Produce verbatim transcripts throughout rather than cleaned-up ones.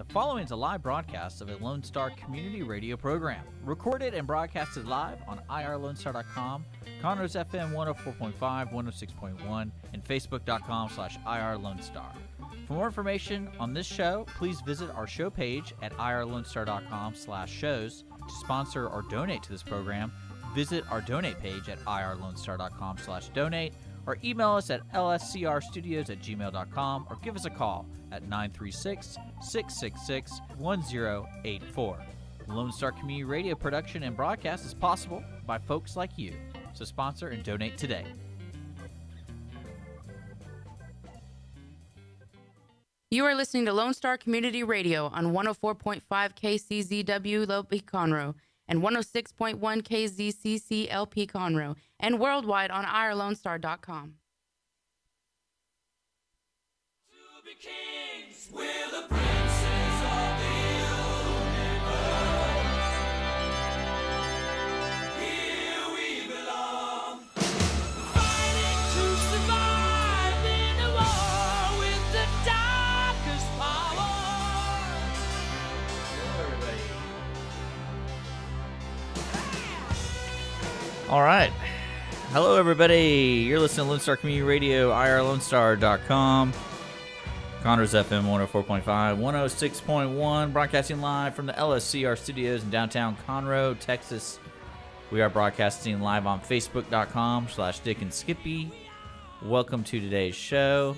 The following is a live broadcast of a Lone Star community radio program, recorded and broadcasted live on I R lone star dot com, Conroe's F M one oh four point five, one oh six point one, and Facebook dot com slash I R Lone Star. For more information on this show, please visit our show page at I R lone star dot com slash shows. To sponsor or donate to this program, visit our donate page at I R lone star dot com slash donate, or email us at L S C R studios at gmail dot com, or give us a call at nine three six, six six six, one zero eight four. Lone Star Community Radio production and broadcast is possible by folks like you. So sponsor and donate today. You are listening to Lone Star Community Radio on one oh four point five K C Z W L P Conroe and one oh six point one K Z C C L P Conroe, and worldwide on I R lone star dot com. To be kings, we're the princes of the universe. Here we belong, fighting to survive in a war with the darkest power. All right. Hello, everybody. You're listening to Lone Star Community Radio, I R lone star dot com. Conroe's F M one oh four point five, one oh six point one, broadcasting live from the L S C R studios in downtown Conroe, Texas. We are broadcasting live on Facebook dot com slash Dick and Skippy. Welcome to today's show.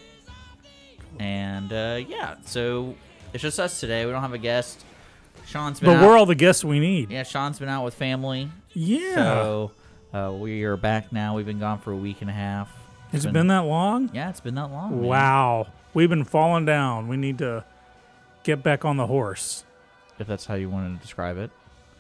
And, uh, yeah, so it's just us today. We don't have a guest. Sean's been But out. we're all the guests we need. Yeah, Sean's been out with family. Yeah. So uh, we are back now. We've been gone for a week and a half. Has it been that long? Yeah, it's been that long. man. Wow. We've been falling down. We need to get back on the horse. If that's how you want to describe it.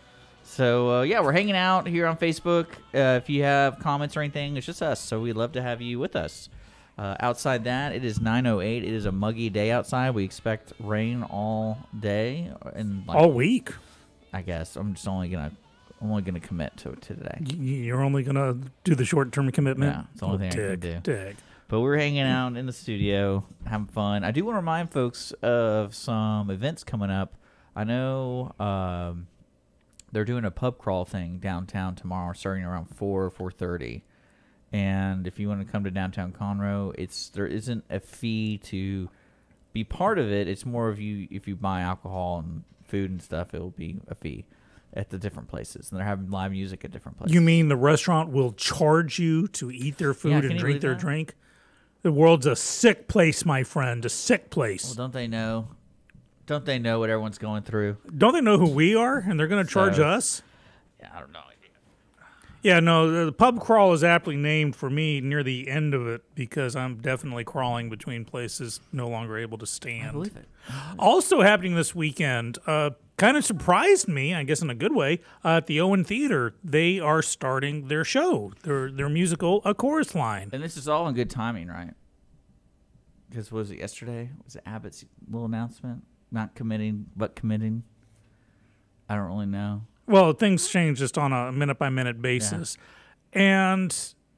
So, uh, yeah, we're hanging out here on Facebook. Uh, if you have comments or anything, it's just us. So we'd love to have you with us. Uh, outside that, it is nine oh eight. It is a muggy day outside. We expect rain all day. And like, All week. I guess. I'm just only going to I'm only gonna commit to it today. Y- You're only going to do the short-term commitment? Yeah, it's the only Oh, thing I can dig, do. dig. But we're hanging out in the studio, having fun. I do want to remind folks of some events coming up. I know um, they're doing a pub crawl thing downtown tomorrow, starting around four, four thirty. And if you want to come to downtown Conroe, it's there isn't a fee to be part of it. It's more of you if you buy alcohol and food and stuff, it will be a fee at the different places. And they're having live music at different places. You mean the restaurant will charge you to eat their Yeah, food can and you drink believe their that? drink? The world's a sick place, my friend, a sick place. Well, don't they know? Don't they know what everyone's going through? Don't they know who we are, and they're going to charge So- us? Yeah, I don't know. Yeah, no, the, the pub crawl is aptly named for me near the end of it because I'm definitely crawling between places no longer able to stand. I believe it. Also happening this weekend, uh, kind of surprised me, I guess in a good way, uh, at the Owen Theater. They are starting their show, their their musical, A Chorus Line. And this is all in good timing, right? Because was it yesterday? Was it Abbott's little announcement? Not committing, but committing? I don't really know. Well, things change just on a minute-by-minute basis. And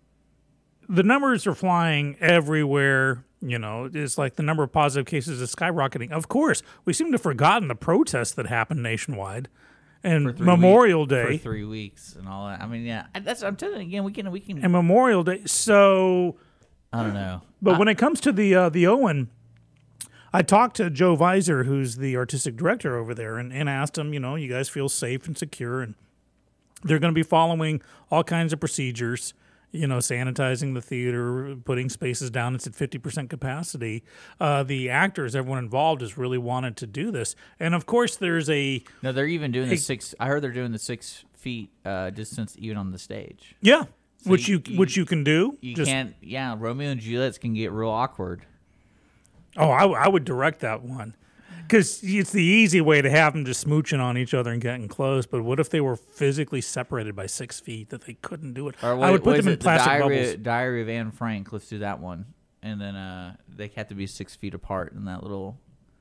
the numbers are flying everywhere. You know, it's like the number of positive cases is skyrocketing. Of course, we seem to have forgotten the protests that happened nationwide. And For three Memorial week- Day. For three weeks and all that. I mean, yeah. I- That's I'm telling you again, we can, we can, And Memorial Day. So, I don't know. but I- when it comes to the uh, the Owen, I talked to Joe Visor, who's the artistic director over there, and, and asked him, you know, you guys feel safe and secure, and they're going to be following all kinds of procedures, you know, sanitizing the theater, putting spaces down. It's at fifty percent capacity. Uh, the actors, everyone involved, has really wanted to do this. And, of course, there's a... No, they're even doing Hey- the six, I heard they're doing the six feet uh, distance even on the stage. Yeah, So which you, you- which you can do. You Just- can't, yeah, Romeo and Juliet's can get real awkward. Oh, I, w- I would direct that one. Because it's the easy way to have them just smooching on each other and getting close. But what if they were physically separated by six feet that they couldn't do it? Or what, I would put what is them in it? The plastic Diary, bubbles. Diary of Anne Frank. Let's do that one. And then uh, they have to be six feet apart in that little...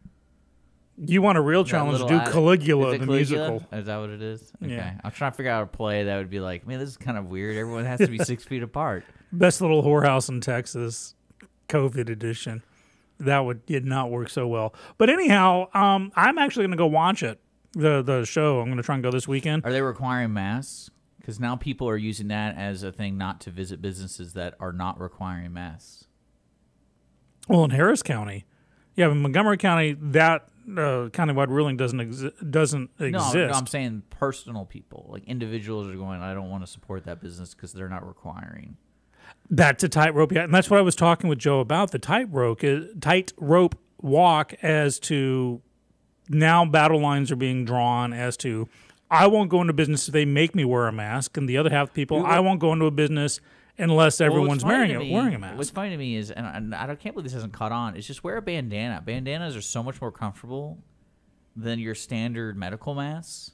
You want a real that challenge? little Do ad- Caligula, is it the Caligula? musical. Is that what it is? Okay. Yeah. I'm trying to figure out a play that would be like, man, this is kind of weird. Everyone has to be six feet apart. Best little whorehouse in Texas, COVID edition. that would did not work so well. But anyhow, um, I'm actually going to go watch it. The the show. I'm going to try and go this weekend. Are they requiring masks? Because now people are using that as a thing not to visit businesses that are not requiring masks. Well, in Harris County, yeah, in Montgomery County, that uh, countywide ruling doesn't exi- doesn't No, exist. no, I'm saying personal people, like individuals are going, I don't want to support that business because they're not requiring. That's a tightrope, yeah, and that's what I was talking with Joe about. The tightrope is tightrope walk as to now battle lines are being drawn as to I won't go into business if they make me wear a mask, and the other half of people, You're, I won't go into a business unless everyone's well, wearing to a, me, wearing a mask. What's funny to me is, and I, and I don't- can't believe this hasn't caught on, is just wear a bandana. Bandanas are so much more comfortable than your standard medical masks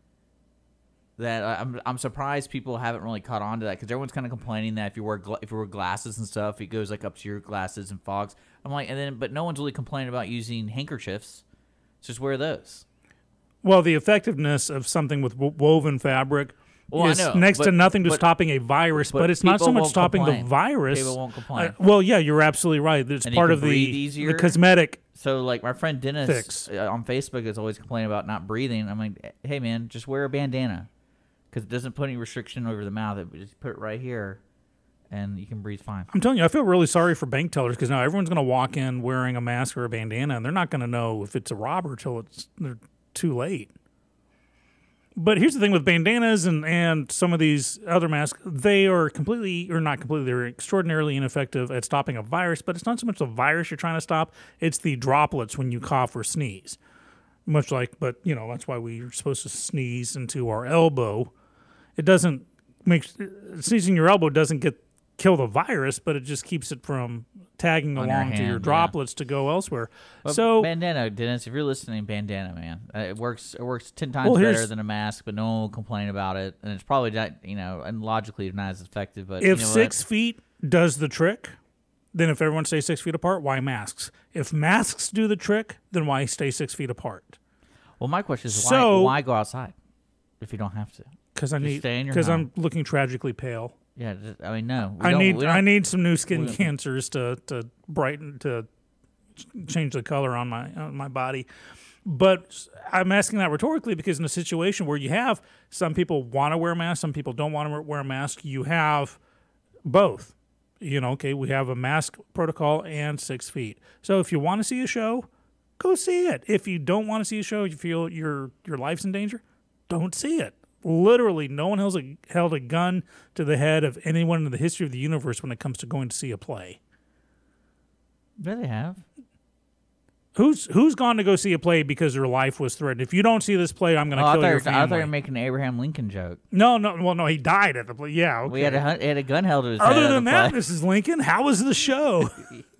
that I- I'm I'm surprised people haven't really caught on to that, because everyone's kind of complaining that if you wear gla- if you wear glasses and stuff, it goes like up to your glasses and fogs. I'm like, and then but no one's really complaining about using handkerchiefs. Just wear those. Well, the effectiveness of something with wo- woven fabric Well, I is know, next to but- nothing to but- stopping a virus, but but, it's not so people much won't stopping complain. the virus. People won't complain. Uh, well, yeah, you're absolutely right. It's And you part can of the, breathe easier. the cosmetic. So, like, my friend Dennis Fix. uh, on Facebook is always complaining about not breathing. I'm like, hey, man, just wear a bandana because it doesn't put any restriction over the mouth. It just put it right here, and you can breathe fine. I'm telling you, I feel really sorry for bank tellers because now everyone's going to walk in wearing a mask or a bandana, and they're not going to know if it's a robber till it's they're too late. But here's the thing with bandanas and, and some of these other masks, they are completely, or not completely, they're extraordinarily ineffective at stopping a virus, but it's not so much the virus you're trying to stop, it's the droplets when you cough or sneeze. Much like, but, you know, that's why we're supposed to sneeze into our elbow. It doesn't make, sneezing your elbow doesn't get kill the virus, but it just keeps it from tagging On your along to your hand, yeah. droplets to go elsewhere. But so bandana, Dennis, if you're listening, bandana, man, uh, it works. It works ten times Well, here's- better than a mask, but no one will complain about it, and it's probably not, you know, and logically not as effective. But if you know six what? feet does the trick, then if everyone stays six feet apart, why masks? If masks do the trick, then why stay six feet apart? Well, my question is, So- why why go outside if you don't have to? Because I Just need stay in your because home. I'm looking tragically pale. Yeah, just- I mean, no, we I don't- need we don't- I need some new skin we- cancers to to brighten to ch- change the color on my on my body. But I'm asking that rhetorically because in a situation where you have some people want to wear a mask, some people don't want to wear a mask, you have both. You know, okay, we have a mask protocol and six feet. So if you want to see a show, go see it. If you don't want to see a show, you feel your your life's in danger, don't see it. Literally, no one held a, held a gun to the head of anyone in the history of the universe when it comes to going to see a play. Yeah, they have. Who's who's gone to go see a play because their life was threatened? If you don't see this play, I'm going Oh, to I kill thought, you your were- I thought you family. were making an Abraham Lincoln joke. No, no, well, no, he died at the play. Yeah, okay. We had a hun- had a gun held to his head Other at than the that, play. Missus Lincoln, how was the show?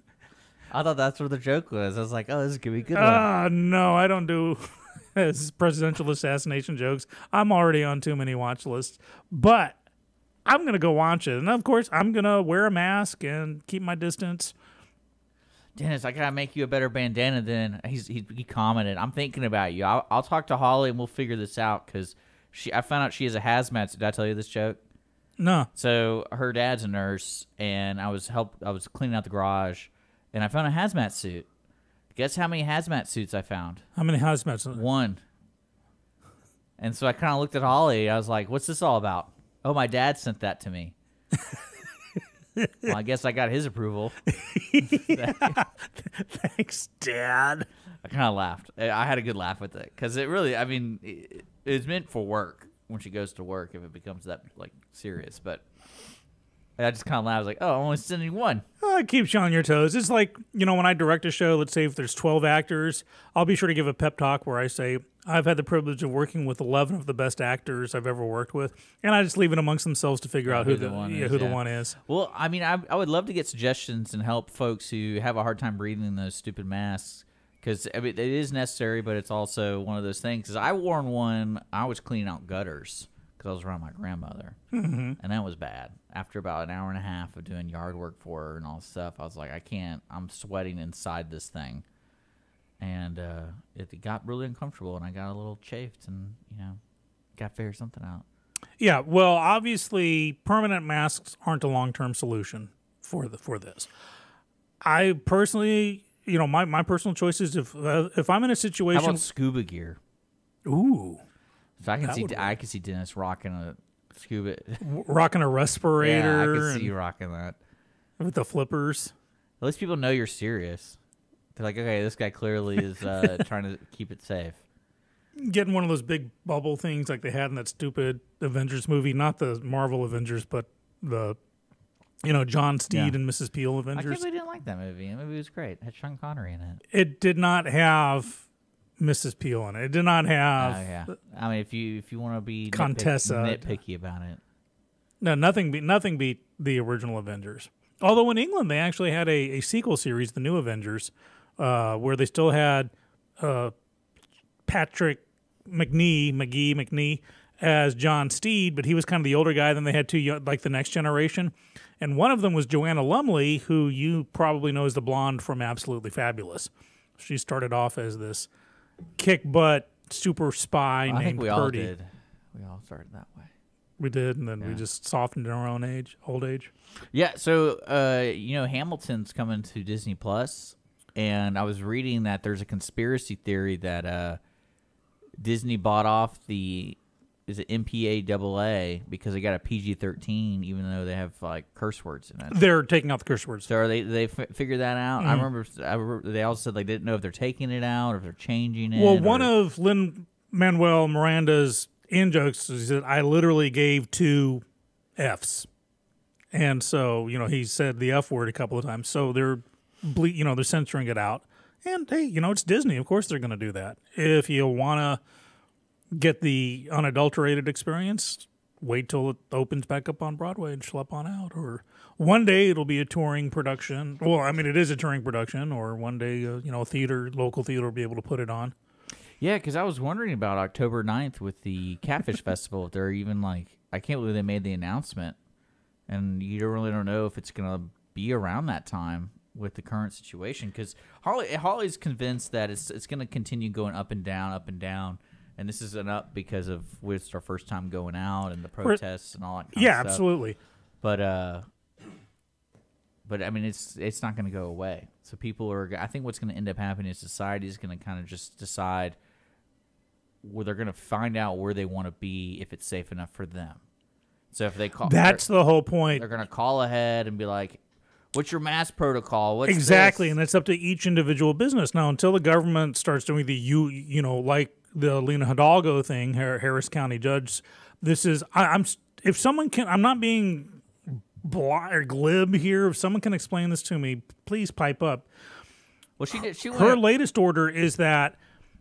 I thought that's what the joke was. I was like, oh, this is gonna be a good one. Ah, no, I don't do presidential assassination jokes. I'm already on too many watch lists. But I'm going to go watch it. And of course, I'm going to wear a mask and keep my distance. Dennis, I gotta make you a better bandana. Then he's he, he commented, "I'm thinking about you. I'll, I'll talk to Holly and we'll figure this out." Because she, I found out she has a hazmat. Did I tell you this joke? No. So her dad's a nurse, and I was help. I was cleaning out the garage, and I found a hazmat suit. Guess how many hazmat suits I found? How many hazmats? One. And so I kind of looked at Holly. I was like, "What's this all about?" Oh, my dad sent that to me. Well, I guess I got his approval. Thanks, Dad. I kind of laughed. I I had a good laugh with it because it really, I mean, it, it's meant for work when she goes to work if it becomes that like serious. But I just kind of laughed. I was like, oh, I'm only sending one. Oh, it keeps you on your toes. It's like, you know, when I direct a show, let's say if there's twelve actors, I'll be sure to give a pep talk where I say, I've had the privilege of working with eleven of the best actors I've ever worked with. And I just leave it amongst themselves to figure out who, the, one yeah, is, who the yeah. one is. Well, I mean, I, I would love to get suggestions and help folks who have a hard time breathing in those stupid masks. Because I mean, it is necessary, but it's also one of those things. Because I worn one, I was cleaning out gutters because I was around my grandmother. Mm-hmm. And that was bad. After about an hour and a half of doing yard work for her and all this stuff, I was like, I can't, I'm sweating inside this thing. And uh, it got really uncomfortable, and I got a little chafed, and, you know, got to figure something out. Yeah, well, obviously, permanent masks aren't a long-term solution for the for this. I personally, you know, my, my personal choice is if uh, if I'm in a How situation, about scuba gear? ooh, So I can That see would I can see Dennis rocking a scuba. rocking a Yeah, I respirator can see and you rocking that. with the flippers. At least people know you're serious. They're like, okay, this guy clearly is uh, trying to keep it safe. Getting one of those big bubble things like they had in that stupid Avengers movie, not the Marvel Avengers, but the, you know, John Steed Yeah. and Missus Peel I can't Avengers. believe you didn't like that movie. That movie was great. It had Sean Connery in it. It did not have Missus Peel in it. It did not have. Oh yeah. I mean, if you if you want to be Contessa. nitpick, nitpicky about it, No, nothing beat nothing beat the original Avengers. Although in England they actually had a, a sequel series, The New Avengers, uh, where they still had uh, Patrick McNee, McGee, McNee as John Steed, but he was kind of the older guy. Then they had two, yo- like the next generation, and one of them was Joanna Lumley, who you probably know as the blonde from Absolutely Fabulous. She started off as this kick butt super spy I named think we Purdy. all did. We all started that way. We did, and then we Yeah. just softened in our own age, old age. Yeah. So uh, you know, Hamilton's coming to Disney Plus, and I was reading that there's a conspiracy theory that uh, Disney bought off the is it M P A double A because they got a P G thirteen, even though they have like curse words in it. They're taking out the curse words. So are they they f- figured that out? Mm-hmm. I remember I remember they also said they didn't know if they're taking it out or if they're changing it. Well, one or- of Lin Manuel Miranda's in jokes is that I literally gave two Fs, and so you know he said the F word a couple of times. So they're, ble- you know, they're censoring it out. And hey, you know, it's Disney. Of course, they're going to do that. If you want to get the unadulterated experience, wait till it opens back up on Broadway and schlep on out. Or one day it'll be a touring production. Well, I mean, it is a touring production. Or one day, uh, you know, a theater, local theater will be able to put it on. Yeah, because I was wondering about October ninth with the Catfish Festival. If they're even like, I can't believe they made the announcement, and you don't really don't know if it's gonna be around that time with the current situation. Because Holly, Holly's convinced that it's it's gonna continue going up and down, up and down, and this is an up because of it's our first time going out and the protests and all that. Kind Yeah, of stuff. absolutely. But uh, but I mean, it's it's not gonna go away. So people are. I think what's gonna end up happening is society is gonna kind of just decide where they're going to find out where they want to be if it's safe enough for them. So if they call, That's they're, the whole point. they're going to call ahead and be like, "What's your mask protocol? What's Exactly, this?" and it's up to each individual business. Now, until the government starts doing the you you know like the Lena Hidalgo thing, Har- Harris County judge, this is I, I'm if someone can, I'm not being blah or glib here. If someone can explain this to me, please pipe up. Well, she did. She Her went. latest order is that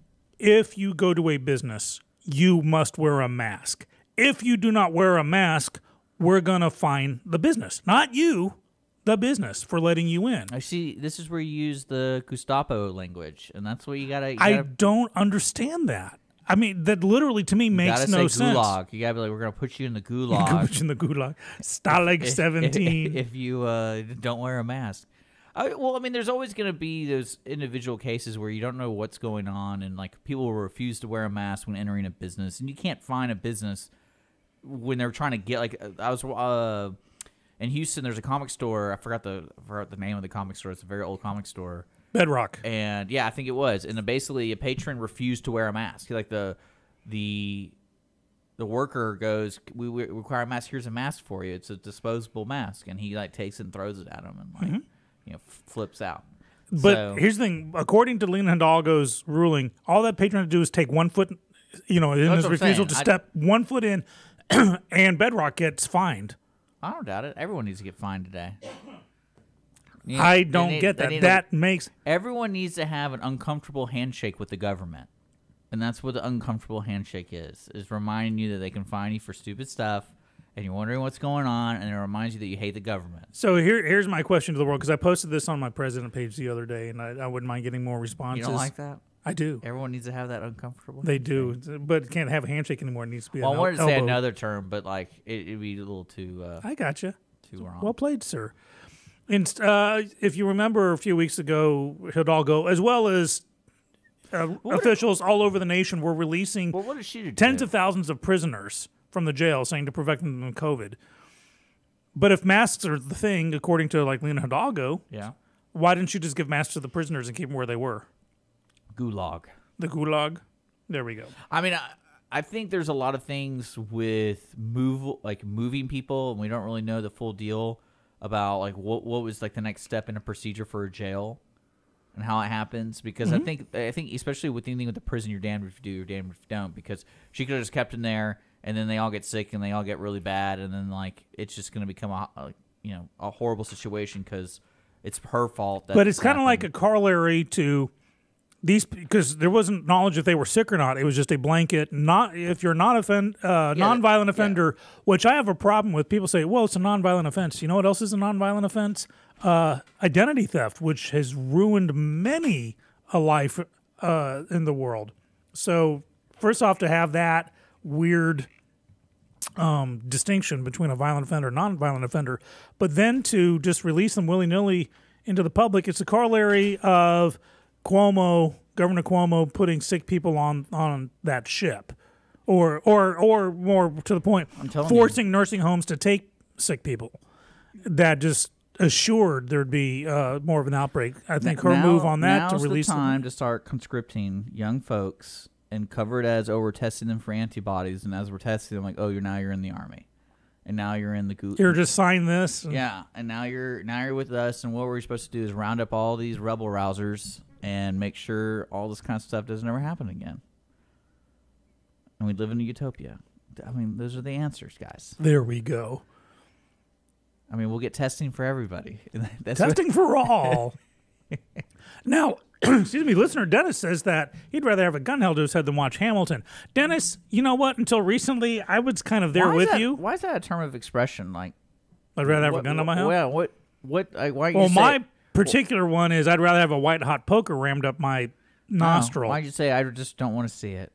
if you go to a business, you must wear a mask. If you do not wear a mask, we're going to fine the business. Not you, the business, for letting you in. I see. This is where you use the Gestapo language, and that's what you gotta. You I gotta, don't understand that. I mean, that literally to me you makes gotta no say sense. gulag. You gotta be like, "We're gonna put you in the You gulag." can put you in the gulag. Stalag if- seventeen. if, if you uh, don't wear a mask. I, well, I mean, there's always going to be those individual cases where you don't know what's going on, and like people will refuse to wear a mask when entering a business, and you can't find a business when they're trying to get like I was uh, in Houston. There's a comic store. I forgot the I forgot the name of the comic store. It's a very old comic store. Bedrock. And yeah, I think it was. And then basically, a patron refused to wear a mask. Like the the the worker goes, "We, we require a mask. Here's a mask for you. It's a disposable mask." And he like takes it and throws it at him, and like you know flips out. But So- here's the thing. According to Lena Hidalgo's ruling, all that patron had to do is take one foot, you know, in That's his what I'm refusal saying. to I- step one foot in, and Bedrock gets fined. I don't doubt it. Everyone needs to get fined today. You- I they don't need- get they that. need to- That makes everyone needs to have an uncomfortable handshake with the government, and that's what the uncomfortable handshake is: is reminding you that they can fine you for stupid stuff, and you're wondering what's going on, and it reminds you that you hate the government. so. Here, here's my question to the world because I posted this on my president page the other day, and I, I wouldn't mind getting more responses. You don't like that? I do. Everyone needs to have that uncomfortable. They do, but can't have a handshake anymore. It needs to be. Well, I an wanted to el- say elbow. another term, but like it, it'd be a little too uh, I gotcha. too wrong. Well played, sir. And uh, if you remember a few weeks ago, Hidalgo, as well as uh, officials all over the nation, were releasing well, what did she do? tens of thousands of prisoners from the jail, saying to prevent them from COVID. But if masks are the thing, according to like Lena Hidalgo, yeah. Why didn't you just give masks to the prisoners and keep them where they were? Gulag. The gulag? There we go. I mean, I, I think there's a lot of things with move like moving people, and we don't really know the full deal about like what what was like the next step in a procedure for a jail and how it happens. Because Mm-hmm. I think I think especially with anything with the prison, you're damned if you do, you're damned if you don't. Because she could have just kept him there, and then they all get sick and they all get really bad, and then like it's just going to become a, a you know a horrible situation because it's her fault. That But it's kind of happened. like a corollary to these, because there wasn't knowledge if they were sick or not. It was just a blanket. Not if you're not offend, uh, Yeah, nonviolent yeah. offender, which I have a problem with. People say, "Well, it's a nonviolent offense." You know what else is a nonviolent offense? Uh, identity theft, which has ruined many a life uh, in the world. So, first off, to have that weird um, distinction between a violent offender and non-violent offender, but then to just release them willy-nilly into the public, it's a corollary of Cuomo, Governor Cuomo, putting sick people on, on that ship, or or or more to the point, telling forcing nursing homes to take sick people. That just assured there'd be uh, more of an outbreak. I think her Now- move on that to now's release the them- time to start conscripting young folks and cover it as, oh, we're testing them for antibodies, and as we're testing them, like, oh, you're now you're in the army, and now you're in the goo. Here, just sign this. and- Yeah, and now you're now you're with us, and what we're supposed to do is round up all these rebel rousers and make sure all this kind of stuff doesn't ever happen again. And we live in a utopia. I mean, those are the answers, guys. There we go. I mean, we'll get testing for everybody. That's what- Testing for all. Now, excuse me, listener Dennis says that he'd rather have a gun held to his head than watch Hamilton. Dennis, you know what? Until recently, I was kind of there why is with that- you. Why is that a term of expression? Like, I'd rather have what, a gun on my head. Well, what, what, like, why? Well, you my say, particular one is I'd rather have a white hot poker rammed up my nostril. Why'd you say I just don't want to see it?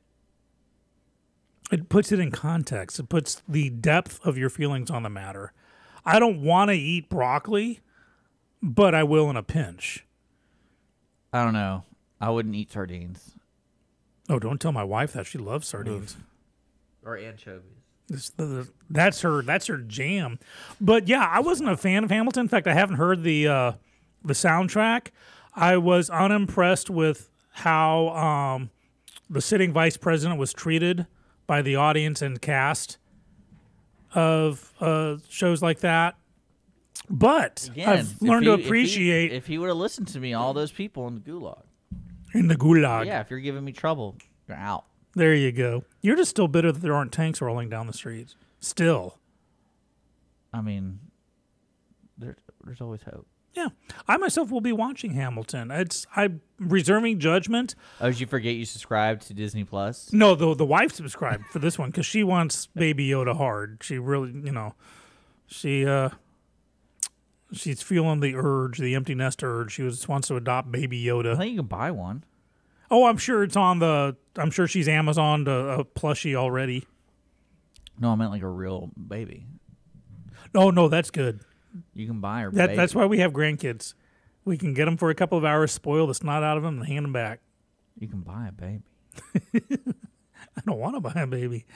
It puts it in context. It puts the depth of your feelings on the matter. I don't want to eat broccoli, but I will in a pinch. I don't know. I wouldn't eat sardines Oh, don't tell my wife that. She loves sardines. or anchovies. This- the- That's her. That's her jam. But yeah, I wasn't a fan of Hamilton. In fact, I haven't heard the uh, the soundtrack. I was unimpressed with how um, the sitting vice president was treated by the audience and cast of uh, shows like that. But Again, I've if learned he- to if he- appreciate If he would have listened to me, all those people in the gulag. in the gulag. Yeah, if you're giving me trouble, you're out. There you go. You're just still bitter that there aren't tanks rolling down the streets. Still. I mean, there, there's always hope. Yeah, I myself will be watching Hamilton. It's I'm reserving judgment. Oh, did you forget you subscribed to Disney Plus? No, the the wife subscribed for this one because she wants Baby Yoda hard. She really, you know, she uh, she's feeling the urge, the empty nest urge. She was wants to adopt Baby I Yoda. think you can buy one. Oh, I'm sure it's on the. I'm sure she's Amazoned a, a plushie already. No, I meant like a real baby. Oh no, that's good. You can buy her. That baby. that's why we have grandkids. We can get them for a couple of hours, spoil the snot out of them, and hand them back. You can buy a baby. I don't want to buy a baby.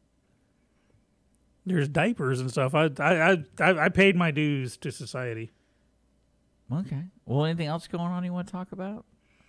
There's diapers and stuff. I I I I I paid my dues to society. Okay. Well, anything else going on you want to talk about?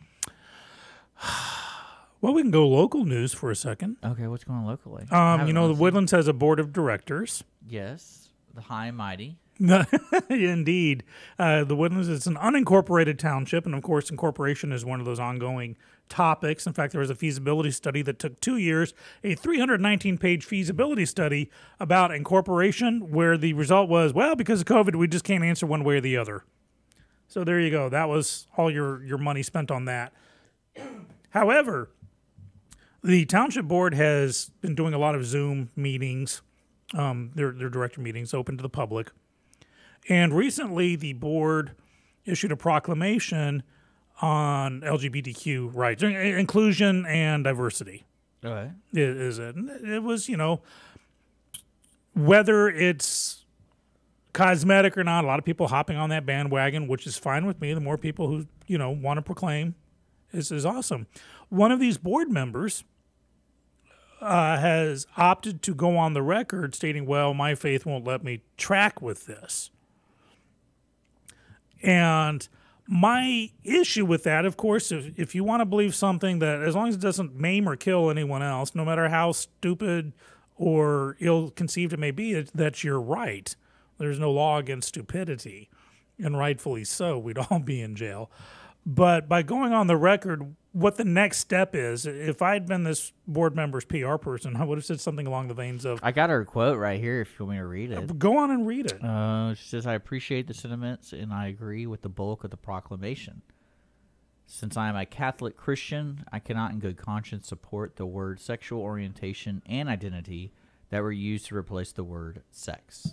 Well, we can go local news for a second. Okay, what's going on locally? I Um, you haven't know, the listened. Woodlands has a board of directors. Yes, the high and mighty. Indeed. Uh, the Woodlands is an unincorporated township, and of course, incorporation is one of those ongoing topics. In fact, there was a feasibility study that took two years, a three hundred nineteen page feasibility study about incorporation, where the result was, well, because of COVID, we just can't answer one way or the other. So there you go. That was all your, your money spent on that. However, the township board has been doing a lot of Zoom meetings, um, their, their director meetings open to the public. And recently, the board issued a proclamation on L G B T Q rights, in- inclusion and diversity. Okay. Is it? And it was, you know, whether it's cosmetic or not, a lot of people hopping on that bandwagon, which is fine with me. The more people who, you know, want to proclaim is, is awesome. One of these board members uh, has opted to go on the record stating, well, my faith won't let me track with this. And My issue with that, of course, if, if you want to believe something that, as long as it doesn't maim or kill anyone else, no matter how stupid or ill-conceived it may be, it, that's your right. There's no law against stupidity, and rightfully so. We'd all be in jail. But by going on the record, what the next step is, if I'd been this board member's P R person, I would have said something along the veins of, I got her quote right here if you want me to read it. go on and read it. Uh, she says, I appreciate the sentiments and I agree with the bulk of the proclamation. Since I am a Catholic Christian, I cannot in good conscience support the word sexual orientation and identity that were used to replace the word sex.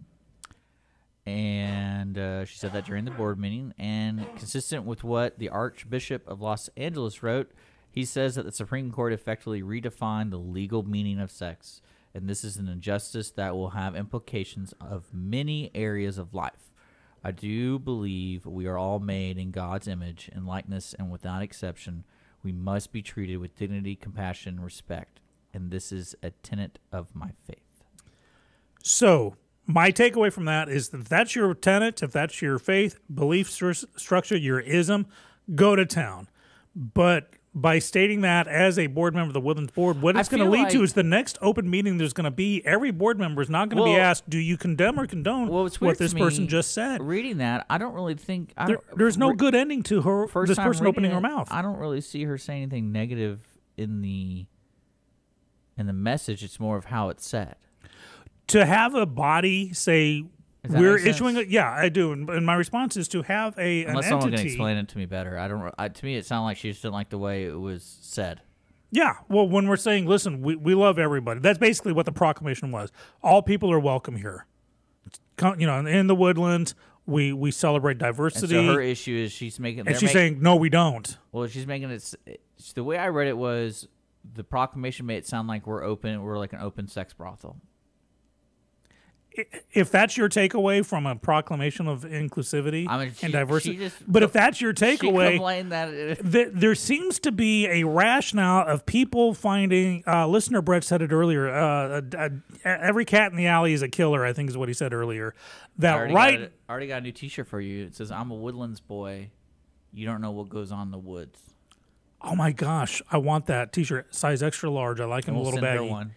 And uh, she said that during the board meeting. And consistent with what the Archbishop of Los Angeles wrote, he says that the Supreme Court effectively redefined the legal meaning of sex. And this is an injustice that will have implications of many areas of life. I do believe we are all made in God's image and likeness, and without exception, we must be treated with dignity, compassion, and respect. And this is a tenet of my faith. So, my takeaway from that is that if that's your tenet, if that's your faith, belief stru- structure, your ism, go to town. But by stating that as a board member of the Woodlands Board, what I it's going to feel lead like- to is the next open meeting there's going to be, every board member is not going to be Well- asked, do you condemn or condone Well, it's weird what this to person me, just said? Reading that, I don't really think I There, don't, there's no re- good ending to her, first this time person reading opening her it, mouth. I don't really see her saying anything negative in the in the message. It's more of how it's said. To have a body say, Does that we're make sense? issuing a, yeah, I do. And, and my response is to have a, an Unless someone can entity. explain it to me better. I don't. I, to me, it sounded like she just didn't like the way it was said. Yeah, well, when we're saying, listen, we, we love everybody, that's basically what the proclamation was. All people are welcome here. Come, you know, in the Woodlands, we, we celebrate And diversity. so her issue is she's making. and they're she's make- saying, no, we don't. Well, she's making it. s- it's- The way I read it was the proclamation made it sound like we're open. We're like an open sex brothel. If that's your takeaway from a proclamation of inclusivity I mean, she- and diversity, she just- but if that's your She takeaway, complained that. It, th- there seems to be a rationale of people finding. Uh, listener Brett said it earlier. Uh, uh, every cat in the alley is a killer. I think is what he said earlier. I That already right. Got a, I already got a new T-shirt for you. It says, "I'm a Woodlands boy. You don't know what goes on in the woods." Oh my gosh, I want that T-shirt, size extra large. I like them And a we'll little send her baggy. one.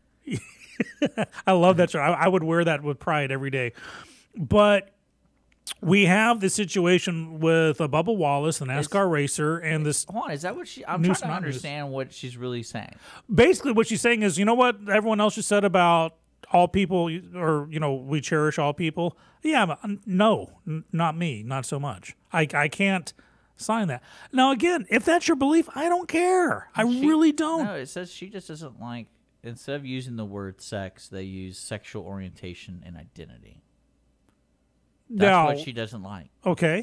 I love that shirt. I, I would wear that with pride every day. But we have the situation with a Bubba Wallace, the NASCAR racer, and this. Hold on, is that what she? I'm News trying to not news. understand what she's really saying. Basically, what she's saying is, you know what everyone else just said about all people, or you know, we cherish all people. Yeah, but n- no, n- not me, not so much. I I can't sign that. Now, again, if that's your belief, I don't care. I She- really don't. No, it says she just doesn't like. Instead of using the word sex, they use sexual orientation and identity. That's Now- what she doesn't like. Okay.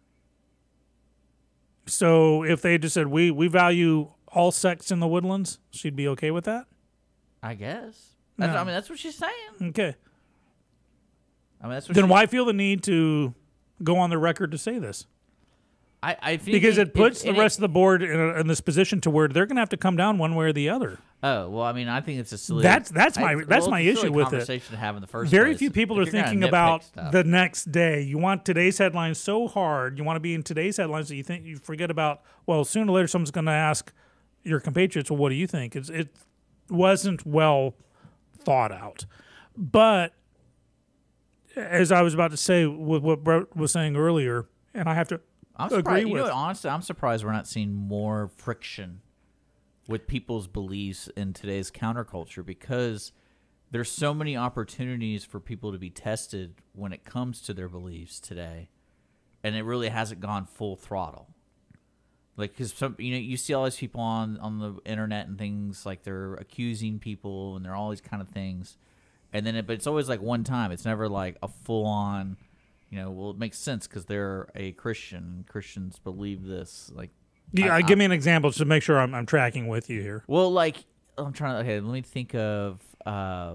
So if they just said we we value all sex in the Woodlands, she'd be okay with that? I guess. That's, No. I mean, that's what she's saying. Okay. I mean, that's what Then she, why feel the need to go on the record to say this? I, I think Because it puts and the rest of the board in, a, in this position to where they're going to have to come down one way or the other. Oh well, I mean, I think it's a silly. That's- that's my- I- that's well, my it's a silly issue with it. conversation to have in the first Very place. few people If are you're gonna thinking nitpick about stuff. the next day. You want today's headlines so hard. You want to be in today's headlines that you think you forget about, well, sooner or later someone's going to ask your compatriots, well, what do you think? It's, it wasn't well thought out. But as I was about to say with what Brett was saying earlier, and I have to I'm agree surprised. You with. know, what, honestly, I'm surprised we're not seeing more friction with people's beliefs in today's counterculture because there's so many opportunities for people to be tested when it comes to their beliefs today, and it really hasn't gone full throttle. Like, because some, you know, you see all these people on on the internet and things like they're accusing people and they're all these kind of things, and then it, but it's always like one time. It's never like a full on. You know, well, it makes sense because they're a Christian. Christians believe this. Like, Yeah, I- give me an example to make sure I'm, I'm tracking with you here. well, like I'm trying to. Okay, let me think of. Uh,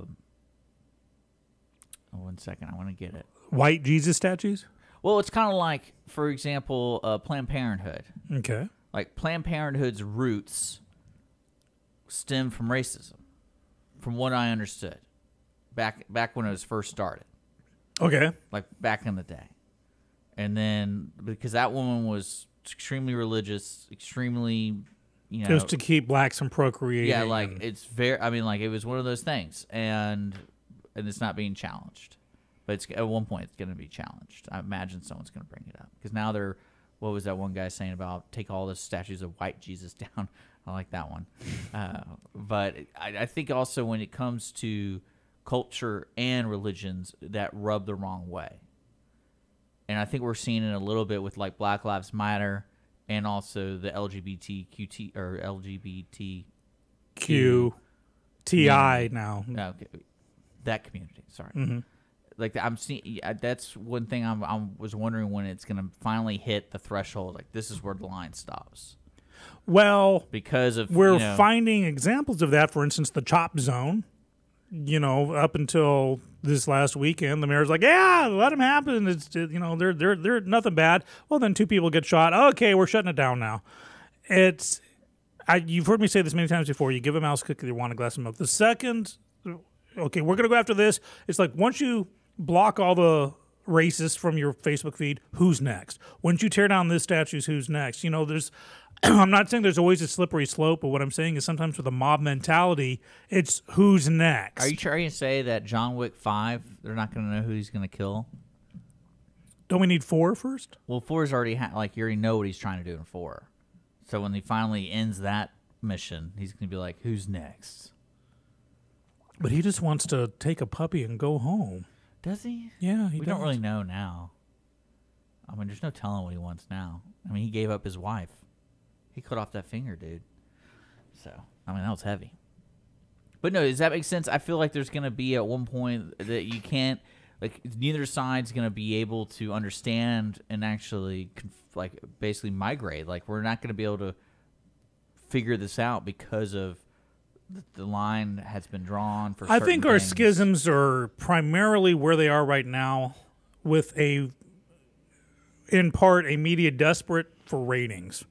oh, one second, I want to get it. White Jesus statues? Well, it's kind of like, for example, uh, Planned Parenthood. Okay. Like Planned Parenthood's roots stem from racism, from what I understood, back back when it was first started. Okay. Like back in the day. And then because that woman was extremely religious, extremely, you know, Just to keep blacks from procreating. yeah, like and- it's very. I mean, like it was one of those things, and and it's not being challenged, but it's at one point it's going to be challenged. I imagine someone's going to bring it up because now they're. What was that one guy saying about take all the statues of white Jesus down? I like that one, uh, but I, I think also when it comes to culture and religions that rub the wrong way. And I think we're seeing it a little bit with like Black Lives Matter and also the L G B T Q T or L G B T Q T I now. no, okay, that community. Sorry, Mm-hmm. like I'm seeing. That's one thing I'm. I was wondering when it's going to finally hit the threshold. Like this is where the line stops Well, because of we're you know, finding examples of that. For instance, the chop zone. You know, up until this last weekend, the mayor's like, "Yeah, let them happen. It's you know, they're they're they're nothing bad." Well, then two people get shot. Okay, we're shutting it down now. It's, I you've heard me say this many times before. You give a mouse a cookie, they want a glass of milk. The second, okay, we're gonna go after this. It's like once you block all the racists from your Facebook feed, who's next? Once you tear down this statues, who's next? You know, there's. I'm not saying there's always a slippery slope, but what I'm saying is sometimes with a mob mentality, it's who's next. Are you trying to say that John Wick five, they're not going to know who he's going to kill? Don't we need four first? Well, four is already ha- like you already know what he's trying to do in four. So when he finally ends that mission, he's going to be like, "Who's next?" But he just wants to take a puppy and go home. Does he? Yeah, he we does. don't really know now. I mean, there's no telling what he wants now. I mean, he gave up his wife. He cut off that finger, dude. So, I mean, that was heavy. But no, does that make sense? I feel like there's going to be at one point that you can't, like, neither side's going to be able to understand and actually, conf- like, basically migrate. Like, we're not going to be able to figure this out because of the, the line has been drawn for I certain think our things. schisms are primarily where they are right now with a, in part, a media desperate for ratings.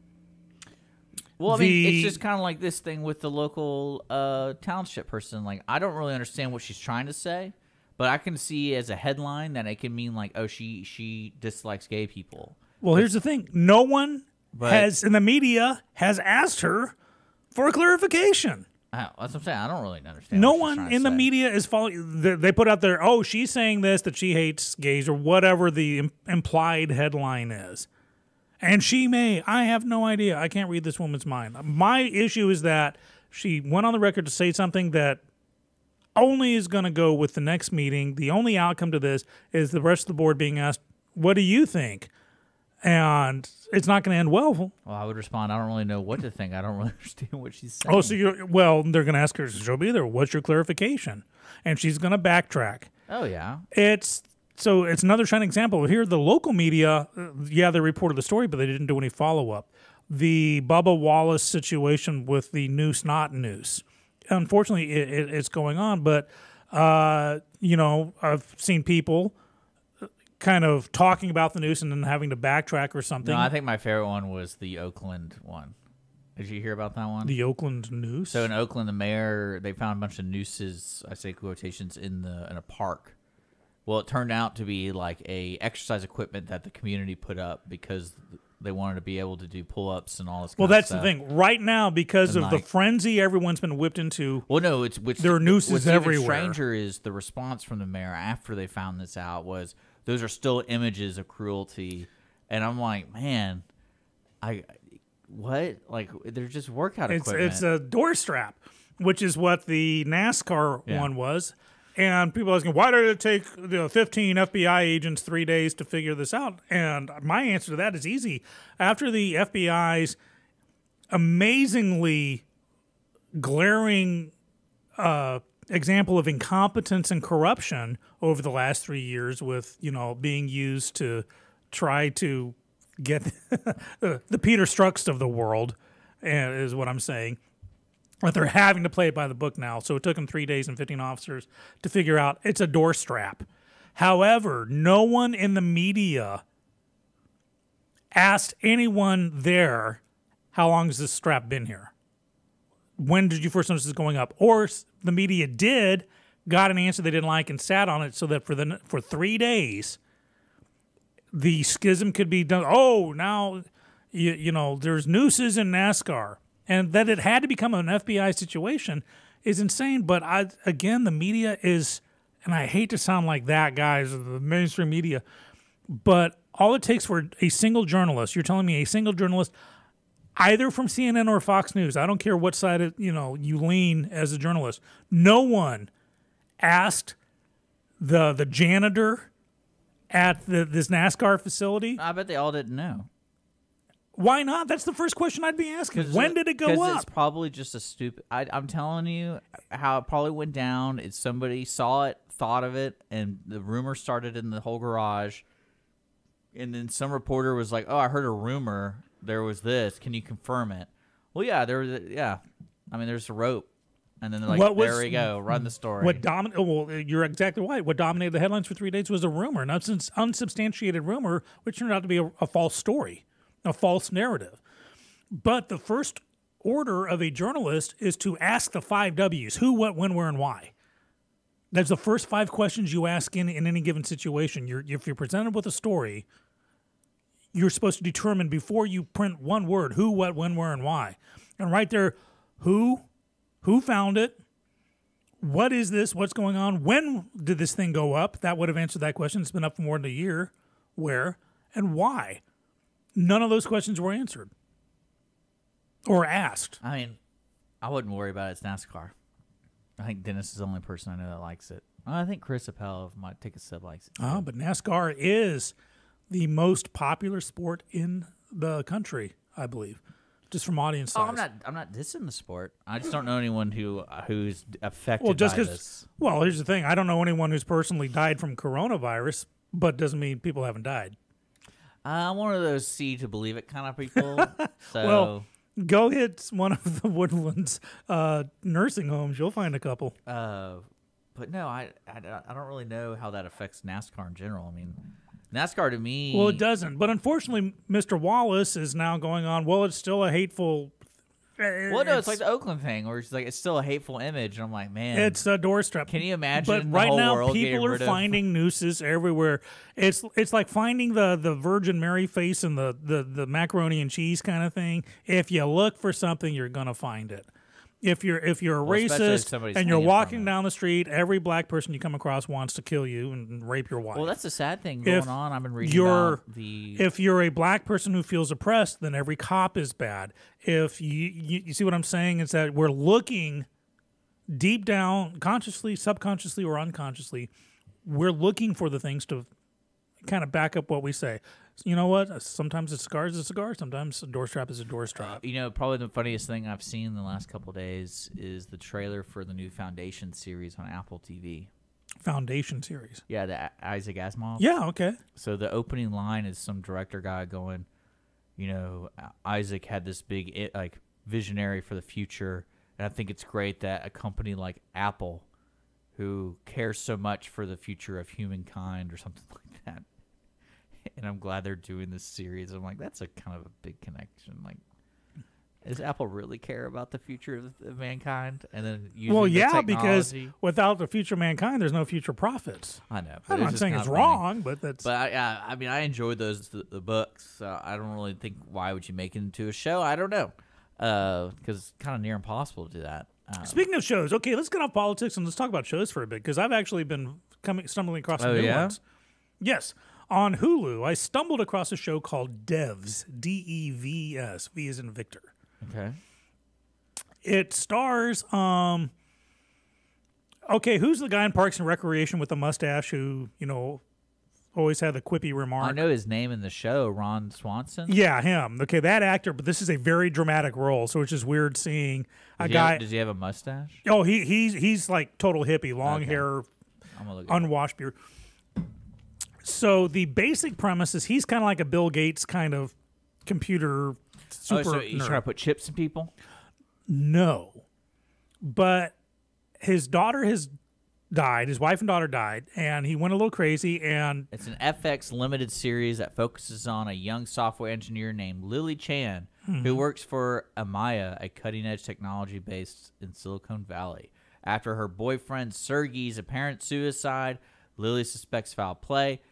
Well, I mean, The- it's just kind of like this thing with the local uh, township person. Like, I don't really understand what she's trying to say, but I can see as a headline that it can mean like, oh, she she dislikes gay people. Well, here's the thing. No one But- has, in the media, has asked her for a clarification. I, that's what I'm saying. I don't really understand. No what she's one trying to in the say. media is following. They they put out there, oh, she's saying this, that she hates gays, or whatever the im- implied headline is. And she may. I have no idea. I can't read this woman's mind. My issue is that she went on the record to say something that only is going to go with the next meeting. The only outcome to this is the rest of the board being asked, what do you think? And it's not going to end well. Well, I would respond. I don't really know what to think. I don't really understand what she's saying. Oh, so you're, well, they're going to ask her, she'll be there. What's your clarification? And she's going to backtrack. oh yeah. It's so it's another shining example. Here, the local media, uh, yeah, they reported the story, but they didn't do any follow up. The Bubba Wallace situation with the noose, not noose. Unfortunately, it, it, it's going on, but uh, you know, I've seen people kind of talking about the noose and then having to backtrack or something. No, I think my favorite one was the Oakland one. Did you hear about that one? The Oakland noose. So in Oakland, the mayor, they found a bunch of nooses, I say quotations, in the in a park. Well, it turned out to be like a exercise equipment that the community put up because they wanted to be able to do pull-ups and all this. Well, kind that's of the stuff. thing. Right now, because And of the like- frenzy everyone's been whipped into, Well, no, it's which There are nooses what's even everywhere. stranger is the response from the mayor after they found this out was those are still images of cruelty, and I'm like, man, I what like they're just workout it's equipment. it's a door strap, which is what the NASCAR Yeah. one was. And people are asking, why did it take you know, fifteen F B I agents three days to figure this out? And my answer to that is easy. After the F B I's amazingly glaring uh, example of incompetence and corruption over the last three years with, you know, being used to try to get the Peter Strzok's of the world, and is what I'm saying. But they're having to play it by the book now. So it took them three days and fifteen officers to figure out it's a door strap. However, no one in the media asked anyone there, how long has this strap been here? When did you first notice this going up? Or s- the media did, got an answer they didn't like and sat on it so that for the for three days, the schism could be done. Oh, now, you, you know, there's nooses in NASCAR. And that it had to become an F B I situation is insane. But I, again, the media is, and I hate to sound like that, guys, the mainstream media, but all it takes for a single journalist, you're telling me a single journalist, either from C N N or Fox News, I don't care what side of, you know, you lean as a journalist, no one asked the the janitor at the, this NASCAR facility. I bet they all didn't know. Why not? That's the first question I'd be asking. When did it go up? Because it's probably just a stupid. I, I'm telling you how it probably went down. It's somebody saw it, thought of it, and the rumor started in the whole garage. And then some reporter was like, "Oh, I heard a rumor. There was this. Can you confirm it?" Well, yeah, there was. A, yeah, I mean, there's a rope, and then they're like, What was- "There we go. Run the story." What domin- oh, Well, you're exactly right. What dominated the headlines for three days was a rumor, an uns- unsubstantiated rumor, which turned out to be a, a false story, a false narrative. But the first order of a journalist is to ask the five W's: who, what, when, where, and why. That's the first five questions you ask in, in any given situation. You're, if you're presented with a story, you're supposed to determine before you print one word: who, what, when, where, and why. And right there, who, who found it, what is this, what's going on, when did this thing go up? That would have answered that question. It's been up for more than a year. Where and why? None of those questions were answered or asked. I mean, I wouldn't worry about it. It's NASCAR. I think Dennis is the only person I know that likes it. I think Chris Appel of my ticket sub likes it. Oh, but NASCAR is the most popular sport in the country, I believe, just from audience size. Oh, I'm not. I'm not dissing the sport. I just don't know anyone who who's affected Well, just by because. this. Well, here's the thing: I don't know anyone who's personally died from coronavirus, but doesn't mean people haven't died. Uh, I'm one of those see to believe it kind of people. So Well, go hit one of the Woodlands uh, nursing homes; you'll find a couple. Uh, but no, I, I I don't really know how that affects NASCAR in general. I mean, NASCAR to me. Well, it doesn't. But unfortunately, Mister Wallace is now going on. Well, it's still a hateful. Well, no, it's like the Oakland thing, where it's like it's still a hateful image, and I'm like, man, It's a doorstep. Can you imagine But the right whole now, world people getting are rid of- finding nooses everywhere. It's it's like finding the, the Virgin Mary face and the, the, the macaroni and cheese kind of thing. If you look for something, you're gonna find it. If you're if you're a Well, especially if racist somebody's and you're hanging from walking it. down the street, every black person you come across wants to kill you and rape your wife. Well, that's the sad thing If going on. I've been reading you're- about the. If you're a black person who feels oppressed, then every cop is bad. If you, you you see what I'm saying, is that we're looking deep down, consciously, subconsciously, or unconsciously, we're looking for the things to kind of back up what we say. You know what? Sometimes a cigar is a cigar. Sometimes a door strap is a door strap. You know, probably the funniest thing I've seen in the last couple of days is the trailer for the new Foundation series on Apple T V. Foundation series. Yeah, the A- Isaac Asimov. Yeah. Okay. So the opening line is some director guy going, you know, Isaac had this big i- like visionary for the future, and I think it's great that a company like Apple, who cares so much for the future of humankind or something like that, and I'm glad they're doing this series. I'm like, that's a kind of a big connection. Like, does Apple really care about the future of, of mankind? And then using Well, the yeah, because technology? without the future mankind, there's no future profits. I know. but I'm it's not just saying kinda it's funny. wrong, but that's. But I, I, I mean, I enjoyed those the, the books. So I don't really think why would you make it into a show? I don't know, because it's kind of near impossible to do that. Um, Speaking of shows, okay, let's get off politics and let's talk about shows for a bit because I've actually been coming stumbling across some Oh, new yeah? ones. Yes, on Hulu, I stumbled across a show called Devs, D E V S, V as in Victor. okay. It stars, um, okay, who's the guy in Parks and Recreation with the mustache who, you know, always had the quippy remark? I know his name in the show, Ron Swanson. Yeah, him. Okay, that actor, but this is a very dramatic role, so it's just weird seeing a Does he guy. have, does he have a mustache? Oh, he he's he's like total hippie, long Okay. hair, I'm gonna look. At unwashed beard. So the basic premise is he's kind of like a Bill Gates kind of computer super oh, so he's nerd. trying to put chips in people. No, but his daughter has died. His wife and daughter died, and he went a little crazy. And It's an F X limited series that focuses on a young software engineer named Lily Chan, Mm-hmm. who works for Amaya, a cutting-edge technology based in Silicon Valley. After her boyfriend Sergey's apparent suicide, Lily suspects foul play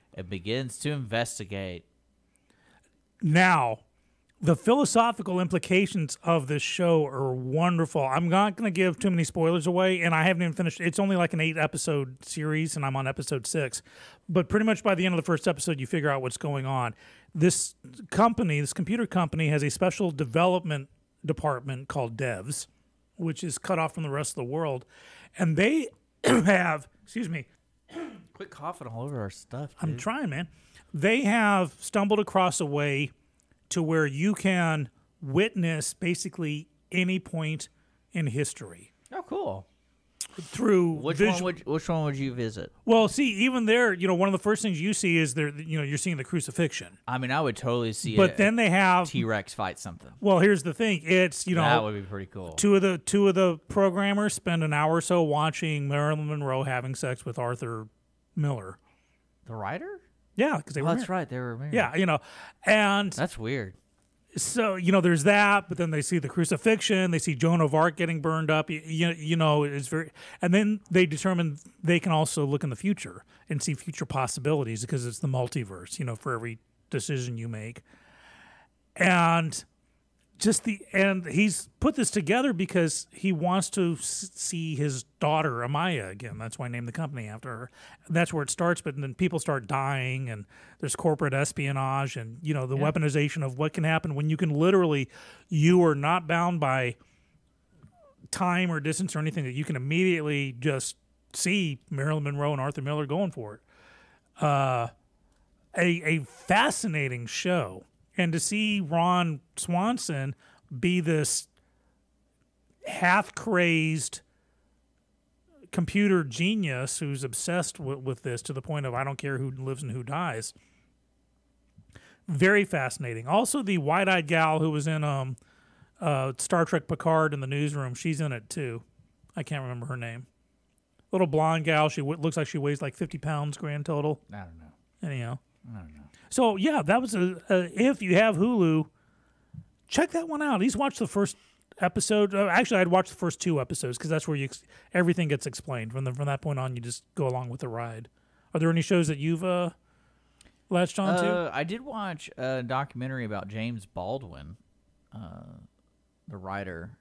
and begins to investigate. Now, the philosophical implications of this show are wonderful. I'm not going to give too many spoilers away, and I haven't even finished. It's only like an eight-episode series, and I'm on episode six. But pretty much by the end of the first episode, you figure out what's going on. This company, this computer company, has a special development department called Devs, which is cut off from the rest of the world. And they have, excuse me, Quit coughing all over our stuff, I'm dude. trying, man. They have stumbled across a way to where you can witness basically any point in history Oh, cool. through Which visu- one would Which one would you visit? Well, see, even there, you know, one of the first things you see is there, you know, you're seeing the crucifixion. I mean, I would totally see But a then they have, T-Rex fight something. well, here's the thing. It's, you that know, would be pretty cool. two of the two of the programmers spend an hour or so watching Marilyn Monroe having sex with Arthur Miller. The writer? Yeah, because they Oh, were that's married. right. They were married. Yeah, you know, and That's weird. so, you know, there's that, but then they see the crucifixion, they see Joan of Arc getting burned up, you, you, you know, it's very, and then they determine they can also look in the future and see future possibilities because it's the multiverse, you know, for every decision you make. And just the, and he's put this together because he wants to s- see his daughter, Amaya, again. That's why I named the company after her. That's where it starts, but then people start dying, and there's corporate espionage, and, you know, the Yeah. weaponization of what can happen when you can literally, you are not bound by time or distance or anything, that you can immediately just see Marilyn Monroe and Arthur Miller going for it. Uh, a, a fascinating show. And to see Ron Swanson be this half-crazed computer genius who's obsessed with, with this to the point of I don't care who lives and who dies. Very fascinating. Also, the white-eyed gal who was in um, uh, Star Trek Picard in the newsroom, she's in it too. I can't remember her name. Little blonde gal. She w- looks like she weighs like fifty pounds grand total. I don't know. Anyhow. I don't know. So, yeah, that was a, a if you have Hulu, check that one out. At least watch the first episode. Uh, actually, I'd watch the first two episodes because that's where you ex- everything gets explained. From the, from that point on, you just go along with the ride. Are there any shows that you've uh, latched on to? Uh, I did watch a documentary about James Baldwin, uh, the writer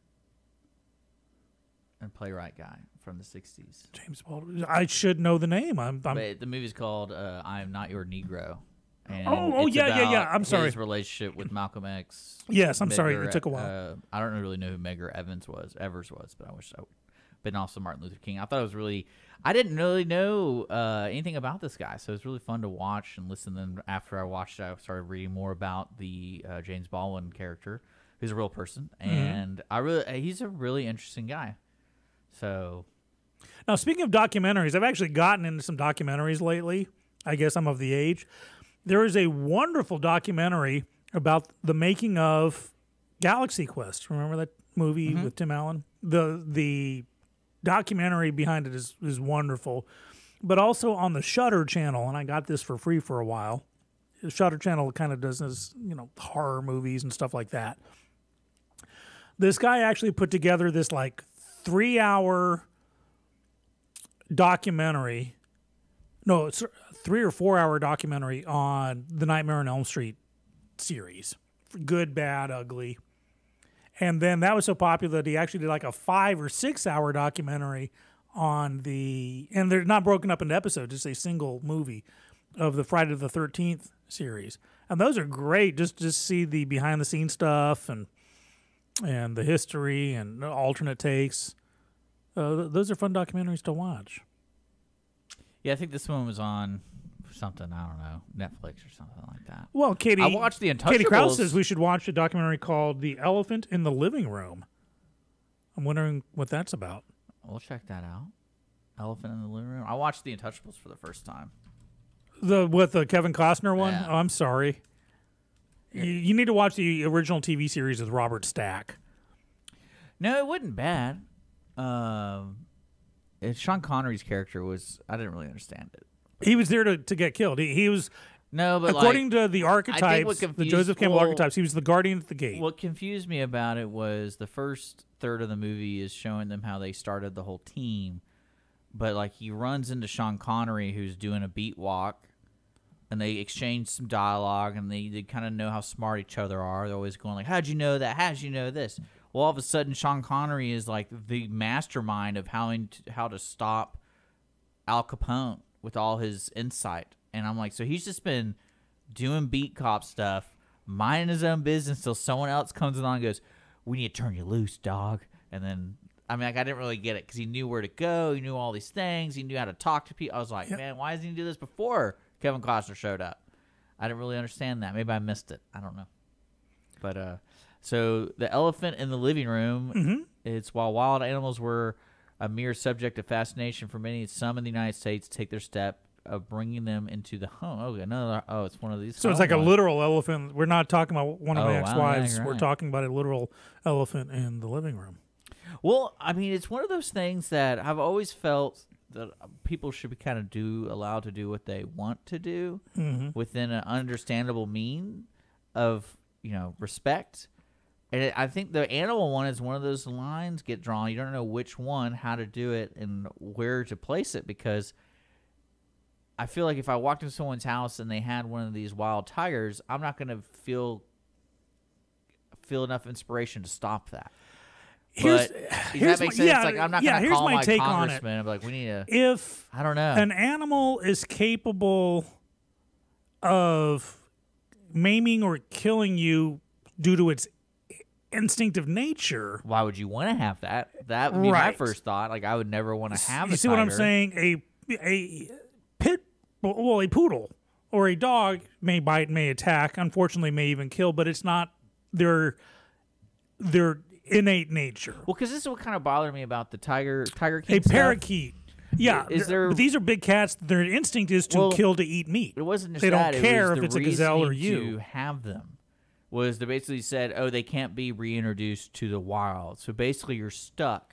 and playwright guy from the sixties. James Baldwin. I should know the name. I'm, I'm But the movie's called uh, "I Am Not Your Negro." And Oh, oh, it's yeah, yeah, yeah. about I'm sorry. His relationship with Malcolm X. Yes, I'm sorry. Medgar, It took a while. Uh, I don't really know who Medgar Evans was, Evers was, but I wish I. But also Martin Luther King. I thought it was really. I didn't really know uh, anything about this guy, so it was really fun to watch and listen. Then after I watched it, I started reading more about the uh, James Baldwin character, who's a real person, Mm-hmm. and I really he's a really interesting guy. So Now, speaking of documentaries, I've actually gotten into some documentaries lately. I guess I'm of the age. There is a wonderful documentary about the making of Galaxy Quest. Remember that movie with Tim Allen? The the documentary behind it is, is wonderful. But also on the Shudder channel, and I got this for free for a while. The Shudder channel kind of does this, you know, horror movies and stuff like that. This guy actually put together this like three hour documentary. No, it's a three or four hour documentary on the Nightmare on Elm Street series. Good, bad, ugly. And then that was so popular that he actually did like a five or six hour documentary on the, and they're not broken up into episodes, just a single movie of the Friday the thirteenth series. And those are great. Just just see the behind the scenes stuff and and the history and alternate takes. Uh, th- those are fun documentaries to watch. yeah, I think this one was on something, I don't know, Netflix or something like that. Well, Katie, I watched the Katie Krause Untouchables. says we should watch a documentary called "The Elephant in the Living Room." I'm wondering what that's about. We'll check that out. Elephant in the Living Room. I watched the Untouchables for the first time. The with the Kevin Costner one. Yeah. Oh, I'm sorry. You, you need to watch the original T V series with Robert Stack. No, it wasn't bad. Um, it, Sean Connery's character was, I didn't really understand it. He was there to, to get killed. He, he was, No, but according like, to the what archetypes, the confused- Joseph Campbell well, archetypes, he was the guardian at the gate. what confused me about it was the first third of the movie is showing them how they started the whole team. But like he runs into Sean Connery, who's doing a beat walk and they exchange some dialogue, and they, they kind of know how smart each other are. They're always going like, how'd you know that? How'd you know this? Well, all of a sudden, Sean Connery is like the mastermind of how, in, how to stop Al Capone with all his insight. And I'm like, so he's just been doing beat cop stuff, minding his own business till someone else comes along and goes, we need to turn you loose, dog. And then, I mean, like, I didn't really get it because he knew where to go. He knew all these things. He knew how to talk to people. I was like, yep. man, why doesn't he do this before Kevin Costner showed up? I didn't really understand that. Maybe I missed it. I don't know. But, uh, so the elephant in the living room, Mm-hmm. it's while wild animals were a mere subject of fascination for many, some in the United States take their step of bringing them into the home. Oh, another, oh, it's one of these. So it's like ones. a literal elephant. We're not talking about one of Oh, my wow, ex-wives. yeah, you're We're right. talking about a literal elephant in the living room. Well, I mean, it's one of those things that I've always felt that people should be kind of do allowed to do what they want to do Mm-hmm. within an understandable mean of, you know, respect. And it, I think the animal one is one of those lines get drawn. You don't know which one, how to do it, and where to place it, because I feel like if I walked into someone's house and they had one of these wild tigers, I'm not going to feel feel enough inspiration to stop that. Here's, But does here's that make my, sense? yeah, Like, I'm not yeah, going to here's call my my take on it. congressman and be like, we need to. If I don't know. an animal is capable of maiming or killing you due to its instinctive nature, Why would you want to have that? That would be my Right. first thought. Like, I would never want to have you a see what I'm tiger. saying? A a pit, well, a poodle or a dog may bite, may attack, unfortunately, may even kill, but it's not their their innate nature. Well, because this is what kind of bothered me about the tiger tiger A king stuff. parakeet. Yeah, Is there- but these are big cats. Their instinct is to Well, kill to eat meat. It wasn't just They don't that. it care was if the it's a gazelle or reasoning you. To have them was they basically said, oh, they can't be reintroduced to the wild. So basically, you're stuck.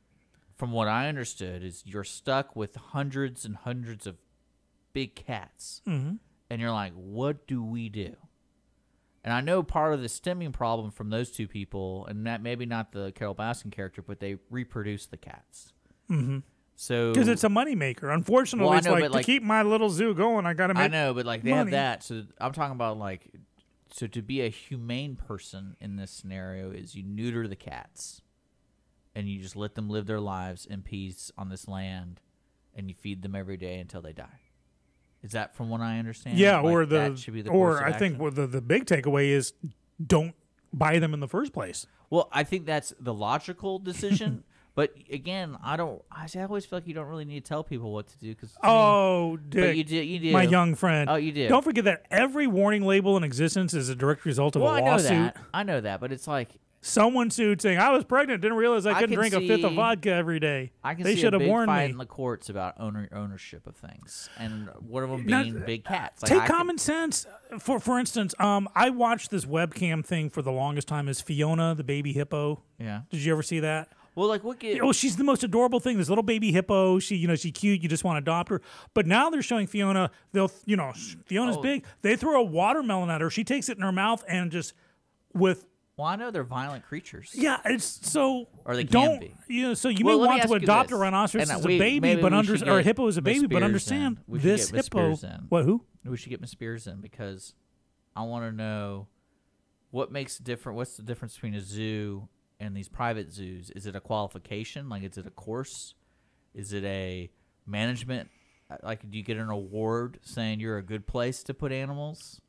From what I understood, is you're stuck with hundreds and hundreds of big cats, Mm-hmm. and you're like, what do we do? And I know part of the stemming problem from those two people, and that maybe not the Carol Baskin character, but they reproduce the cats. Mm-hmm. So Because it's a moneymaker. Unfortunately, Well, I it's know, like, but, to like- keep my little zoo going, I got to make I know, but like they have money. that. So I'm talking about like, so to be a humane person in this scenario is you neuter the cats, and you just let them live their lives in peace on this land, and you feed them every day until they die. Is that from what I understand? Yeah, Like, or the, that should be the course or of I think action? what the the big takeaway is don't buy them in the first place. Well, I think that's the logical decision. But again, I don't. I I always feel like you don't really need to tell people what to do because. Oh, but Dick, you do. You do. my young friend. Oh, you do. Don't forget that every warning label in existence is a direct result of Well, a I know lawsuit. that. I know that, but it's like Someone sued saying I was pregnant, didn't realize I I couldn't can drink a fifth of see- vodka every day. I can they see should a have big warned fight me. in the courts about owner ownership of things, and one of them Now, being big cats. Like, Take I can- common sense. For for instance, um, I watched this webcam thing for the longest time. Is Fiona the baby hippo? Yeah. Did you ever see that? Well, like what? Get, Oh, she's the most adorable thing. This little baby hippo. She, you know, she's cute. You just want to adopt her. But now they're showing Fiona. They'll, you know, Fiona's Oh. big. They throw a watermelon at her. She takes it in her mouth and just with. well, I know they're violent creatures. Yeah, it's so. Or they can don't, be. You know, so you Well, may let me want to ask you adopt this. a rhinoceros And, uh, as a we- baby, maybe but we under should or a get hippo as a Miss baby, but Spears understand in. We should this get Miss hippo. Spears in. What? Who? We should get Miss Spears in because I want to know what makes a different. What's the difference between a zoo and these private zoos? Is it a qualification? Like, is it a course? Is it a management? Like, do you get an award saying you're a good place to put animals?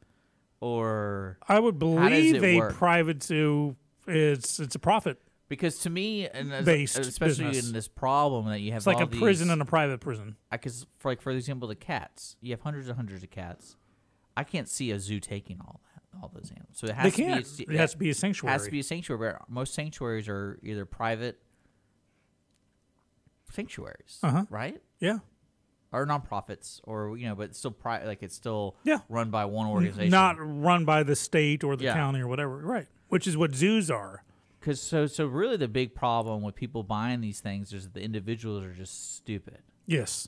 Or I would How does believe it a work? private zoo. It's it's a profit. because to me, and as, Based especially business. in this problem that you have, It's like all a prison these, and a private prison. Because, for like for example, the cats, you have hundreds and hundreds of cats. I can't see a zoo taking all that, all those animals. So it has They to can't. be. A, It has to be a sanctuary. Has to be a sanctuary. But most sanctuaries are either private sanctuaries, Uh-huh. right? Yeah. Or nonprofits, or you know, but it's still pri- like it's still Yeah. run by one organization. Not run by the state or the Yeah. county or whatever. Right. Which is what zoos are. Because so so really the big problem with people buying these things is that the individuals are just stupid. Yes.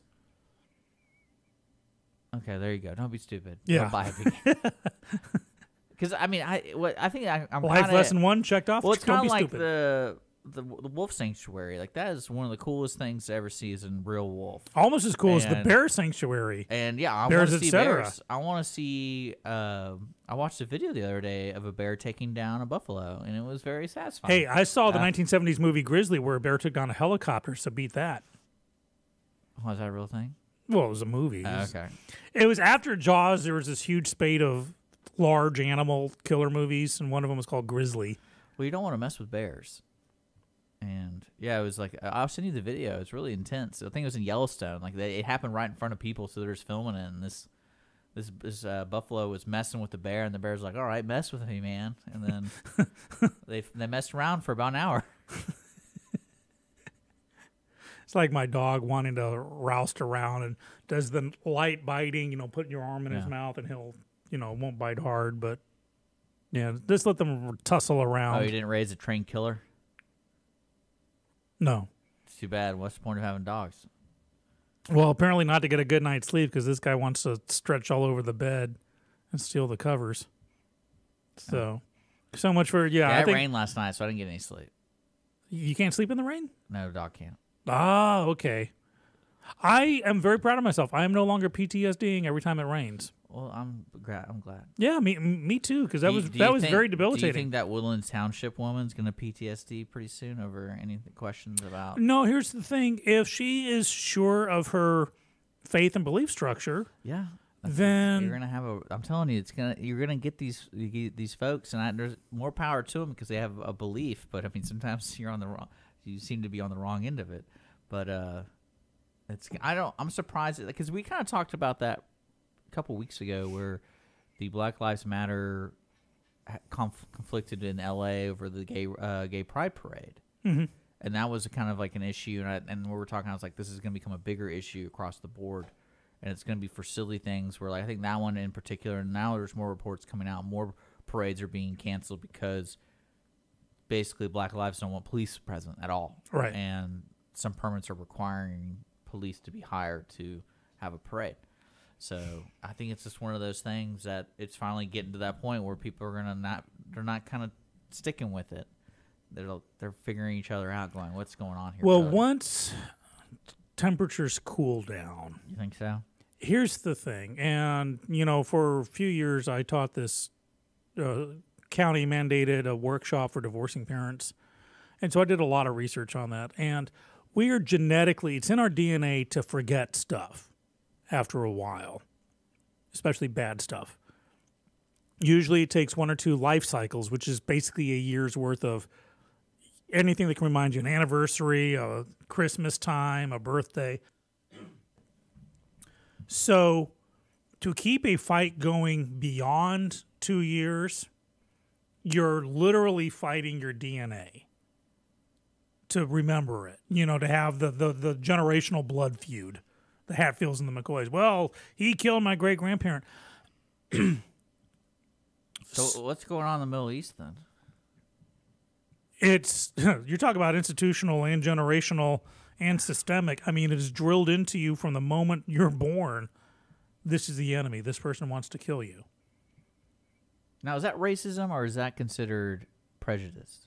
Okay, there you go. Don't be stupid. Yeah. Don't buy it. Because I mean, I what I think I, I'm Life kinda, lesson one checked off. Well, it's Don't kind be of like stupid. the the the wolf sanctuary. Like that is one of the coolest things to ever see is in real wolf. Almost as cool as the And- bear sanctuary. And yeah, I Bears, want to see et cetera. bears. I want to see. Um, I watched a video the other day of a bear taking down a buffalo, and it was very satisfying. Hey, I saw the Uh, nineteen seventies movie Grizzly where a bear took down a helicopter, so beat that. Was that a real thing? Well, it was a movie. It Oh, was, okay. it was after Jaws. There was this huge spate of large animal killer movies, and one of them was called Grizzly. Well, you don't want to mess with bears. And yeah, it was like I'll send you the video. It's really intense. I think it was in Yellowstone. Like they, it happened right in front of people, so they're just filming it. And this this this uh, buffalo was messing with the bear, and the bear's like, "All right, mess with me, man." And then they they messed around for about an hour. It's like my dog wanting to roust around and does the light biting, you know, putting your arm in his Yeah. mouth, and he'll, you know, won't bite hard, but yeah, just let them tussle around. Oh, you didn't raise a trained killer? No. It's too bad. What's the point of having dogs? Well, apparently not to get a good night's sleep because this guy wants to stretch all over the bed and steal the covers. So, so much for yeah. Yeah, I it think rained last night, so I didn't get any sleep. you can't sleep in the rain. No, dog can't. Ah, okay. I am very proud of myself. I am no longer PTSDing every time it rains. Well, I'm glad. I'm glad. Yeah, me me too. Because that Do you- was do that you was think- very Do you debilitating. think that Woodlands Township woman's gonna P T S D pretty soon over any questions about? No, here's the thing: if she is sure of her faith and belief structure, Yeah. then You're gonna have a. I'm telling you, it's gonna. You're gonna get these you get these folks, and I, there's more power to them because they have a belief. But I mean, sometimes you're on the wrong. You seem to be on the wrong end of it. But uh, it's. I don't. I'm surprised because we kind of talked about that a couple weeks ago, where the Black Lives Matter ha- conf- conflicted in L A over the gay uh, gay pride parade. Mhm. And that was a kind of like an issue, and, I, and we were talking. I was like, this is going to become a bigger issue across the board, and it's going to be for silly things. Where like I think that one in particular, and now there's more reports coming out. More parades are being canceled because basically Black Lives don't want police present at all, Right. And some permits are requiring police to be hired to have a parade. So I think it's just one of those things that it's finally getting to that point where people are gonna not they're not kind of sticking with it. They're they're figuring each other out, going, "What's going on here?" well, Doug?" once temperatures cool down, You think so? here's the thing, and you know, for a few years I taught this uh, county mandated a workshop for divorcing parents, and so I did a lot of research on that. And we are genetically, it's in our D N A to forget stuff after a while, especially bad stuff. Usually, it takes one or two life cycles, which is basically a year's worth of anything that can remind you an anniversary, a Christmas time, a birthday. So, to keep a fight going beyond two years, you're literally fighting your D N A to remember it. You know, to have the, the, the generational blood feud, the Hatfields and the McCoys. Well, he killed my great grandparent. So what's going on in the Middle East then? It's you're talking about institutional and generational and systemic. I mean, it is drilled into you from the moment you're born. This is the enemy. This person wants to kill you. Now, is that racism or is that considered prejudice?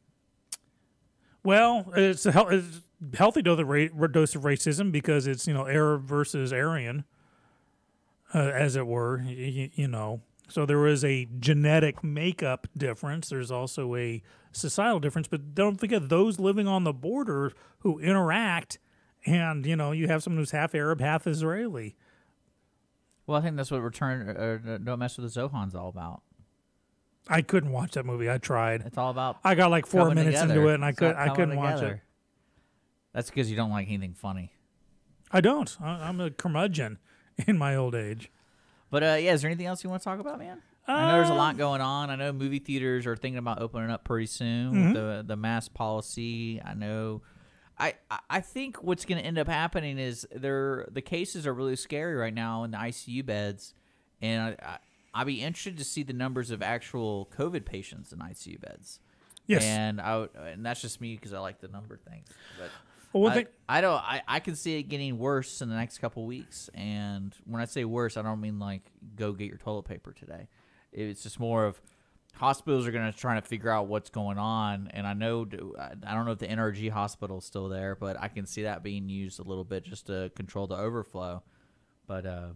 Well, it's a hel- it's healthy dose of, ra- dose of racism because it's, you know, Arab versus Aryan, uh, as it were, y- you know. So there is a genetic makeup difference. There's also a societal difference. But don't forget those living on the border who interact, and, you know, you have someone who's half Arab, half Israeli. Well, I think that's what Return uh, Don't Mess with the Zohan's all about. I couldn't watch that movie. I tried. It's all about I got like four coming minutes together. into it, and I It's could about I coming couldn't watch it. together. That's because you don't like anything funny. I don't. I, I'm a curmudgeon in my old age. But uh, yeah, is there anything else you want to talk about, man? I know there's a lot going on. I know movie theaters are thinking about opening up pretty soon Mm-hmm. with the the mask policy. I know. I, I- I think what's going to end up happening is there the cases are really scary right now in the I C U beds, and I, I I'd be interested to see the numbers of actual COVID patients in I C U beds. Yes. And I would, and that's just me because I like the number things. But Well, one I, thing- I don't. I, I can see it getting worse in the next couple weeks. And when I say worse, I don't mean like go get your toilet paper today. It's just more of hospitals are going to try to figure out what's going on. And I know, I don't know if the N R G hospital is still there, but I can see that being used a little bit just to control the overflow. But uh,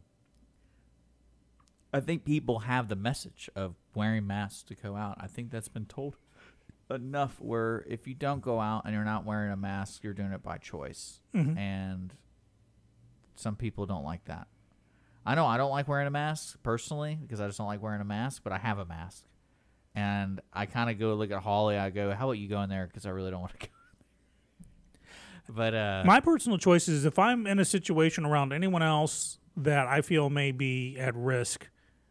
I think people have the message of wearing masks to go out. I think that's been told enough where if you don't go out and you're not wearing a mask, you're doing it by choice. Mm-hmm. And some people don't like that. I know I don't like wearing a mask personally because I just don't like wearing a mask, but I have a mask. And I kind of go look at Holly. I go, how about you go in there because I really don't want to go. But uh, my personal choice is if I'm in a situation around anyone else that I feel may be at risk,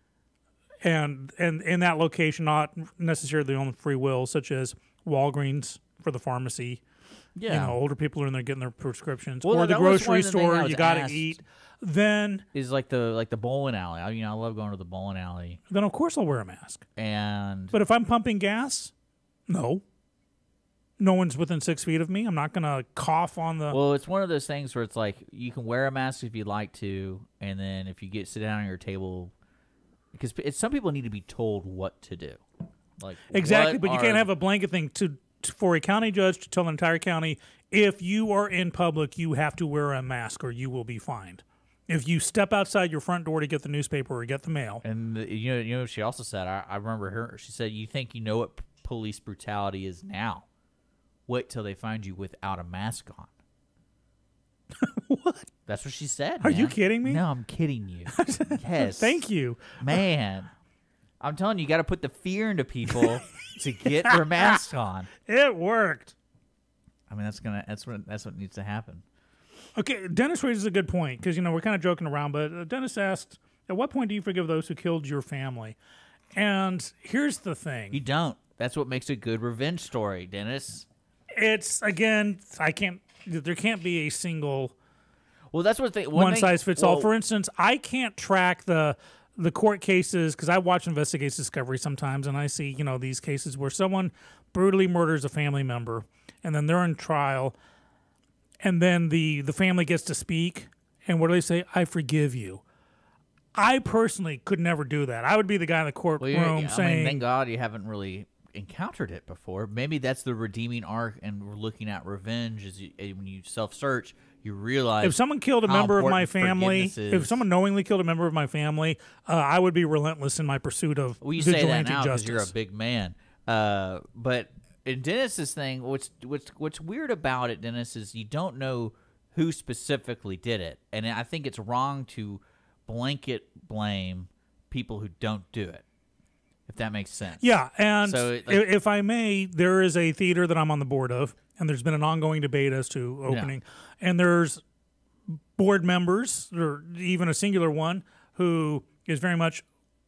and and in that location, not necessarily on free will, such as Walgreens for the pharmacy. yeah. You know, older people are in there getting their prescriptions, Well, or the that was one grocery of the things I store. was You got to asked. eat. Then, Is like the like the bowling alley. I, you know, I love going to the bowling alley. then of course I'll wear a mask. And But if I'm pumping gas, no. No one's within six feet of me. I'm not going to cough on the. well, it's one of those things where it's like you can wear a mask if you'd like to, and then if you get sit down at your table, because it's, some people need to be told what to do. Like Exactly, what but you are- can't have a blanket thing to, to for a county judge to tell an entire county if you are in public, you have to wear a mask or you will be fined. If you step outside your front door to get the newspaper or get the mail, And the, you know, you know, what she also said. I, I remember her. She said, "You think you know what p- police brutality is now? Wait till they find you without a mask on." What? That's what she said. Are you man. kidding me? No, I'm kidding you. Yes. Thank you. Man, I'm telling you, you got to put the fear into people to get their masks on. It worked. I mean, that's gonna that's what that's what needs to happen. Okay, Dennis raises a good point because, you know, we're kind of joking around, but uh, Dennis asked, at what point do you forgive those who killed your family? And here's the thing. You don't. That's what makes a good revenge story, Dennis. It's, again, I can't, there can't be a single Well, that's what they one, one thing- size fits all. well, For instance, I can't track the the court cases because I watch Investigates Discovery sometimes, and I see, you know, these cases where someone brutally murders a family member, and then they're in trial, and then the, the family gets to speak, and what do they say? I forgive you. I personally could never do that. I would be the guy in the well, courtroom you're- I saying, mean, thank God you haven't really encountered it before. Maybe that's the redeeming arc, and we're looking at revenge. Is you, eh, when you self-search, you realize if someone killed a how member of my important family, forgiveness if is. someone knowingly killed a member of my family, uh, I would be relentless in my pursuit of Well, you say that vigilante now because justice. you're a big man. Uh, but in Dennis's thing, what's what's what's weird about it, Dennis, is you don't know who specifically did it, and I think it's wrong to blanket blame people who don't do it. If that makes sense. Yeah, and So, i- it, like- if I may, there is a theater that I'm on the board of, and there's been an ongoing debate as to opening. And there's board members, or even a singular one, who is very much,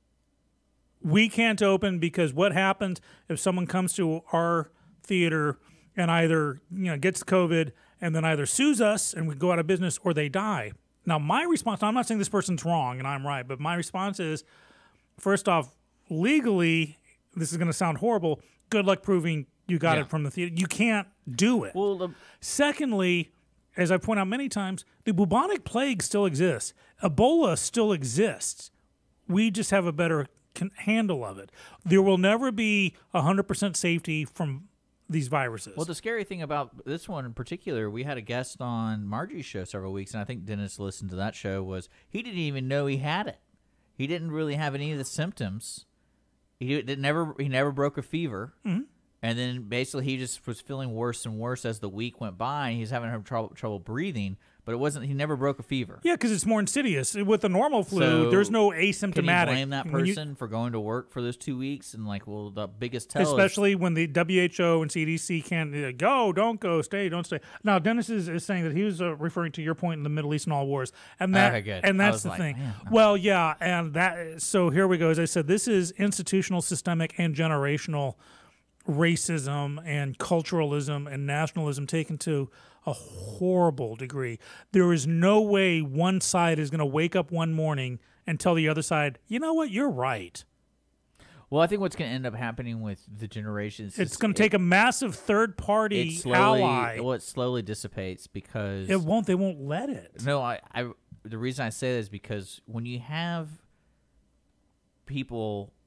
we can't open because what happens if someone comes to our theater and either, you know, gets COVID and then either sues us and we go out of business or they die. Now, my response, I'm not saying this person's wrong and I'm right, but my response is, first off, legally, this is going to sound horrible. Good luck proving you got Yeah. it from the theater. You can't do it. well, the, Secondly, as I point out many times, the bubonic plague still exists. Ebola still exists. We just have a better can- handle of it. There will never be one hundred percent safety from these viruses. well, the scary thing about this one in particular, we had a guest on Margie's show several weeks, and I think Dennis listened to that show. Was he didn't even know he had it. He didn't really have any of the symptoms. He did never. He never broke a fever. Mm-hmm. And then basically he just was feeling worse and worse as the week went by. And he was having trouble, trouble breathing, but it wasn't. He never broke a fever. yeah, because it's more insidious. With the normal flu, So, there's no Can you asymptomatic. blame that When you- person for going to work for those two weeks? And like, well, the biggest tell is especially when the W H O and C D C can't uh, go, don't go, stay, don't stay. Now, Dennis is, is saying that he was uh, referring to your point in the Middle East and all wars, and that, Okay, good. and I that's was the like, thing. man, no. Well, yeah, and that. So here we go. As I said, this is institutional, systemic, and generational racism and culturalism and nationalism taken to a horrible degree. There is no way one side is going to wake up one morning and tell the other side, you know what, you're right. Well, I think what's going to end up happening with the generations, It's is going to take a massive third it, party it slowly, ally. well, it slowly dissipates because It won't. They won't let it. No, I, I. The reason I say that is because when you have people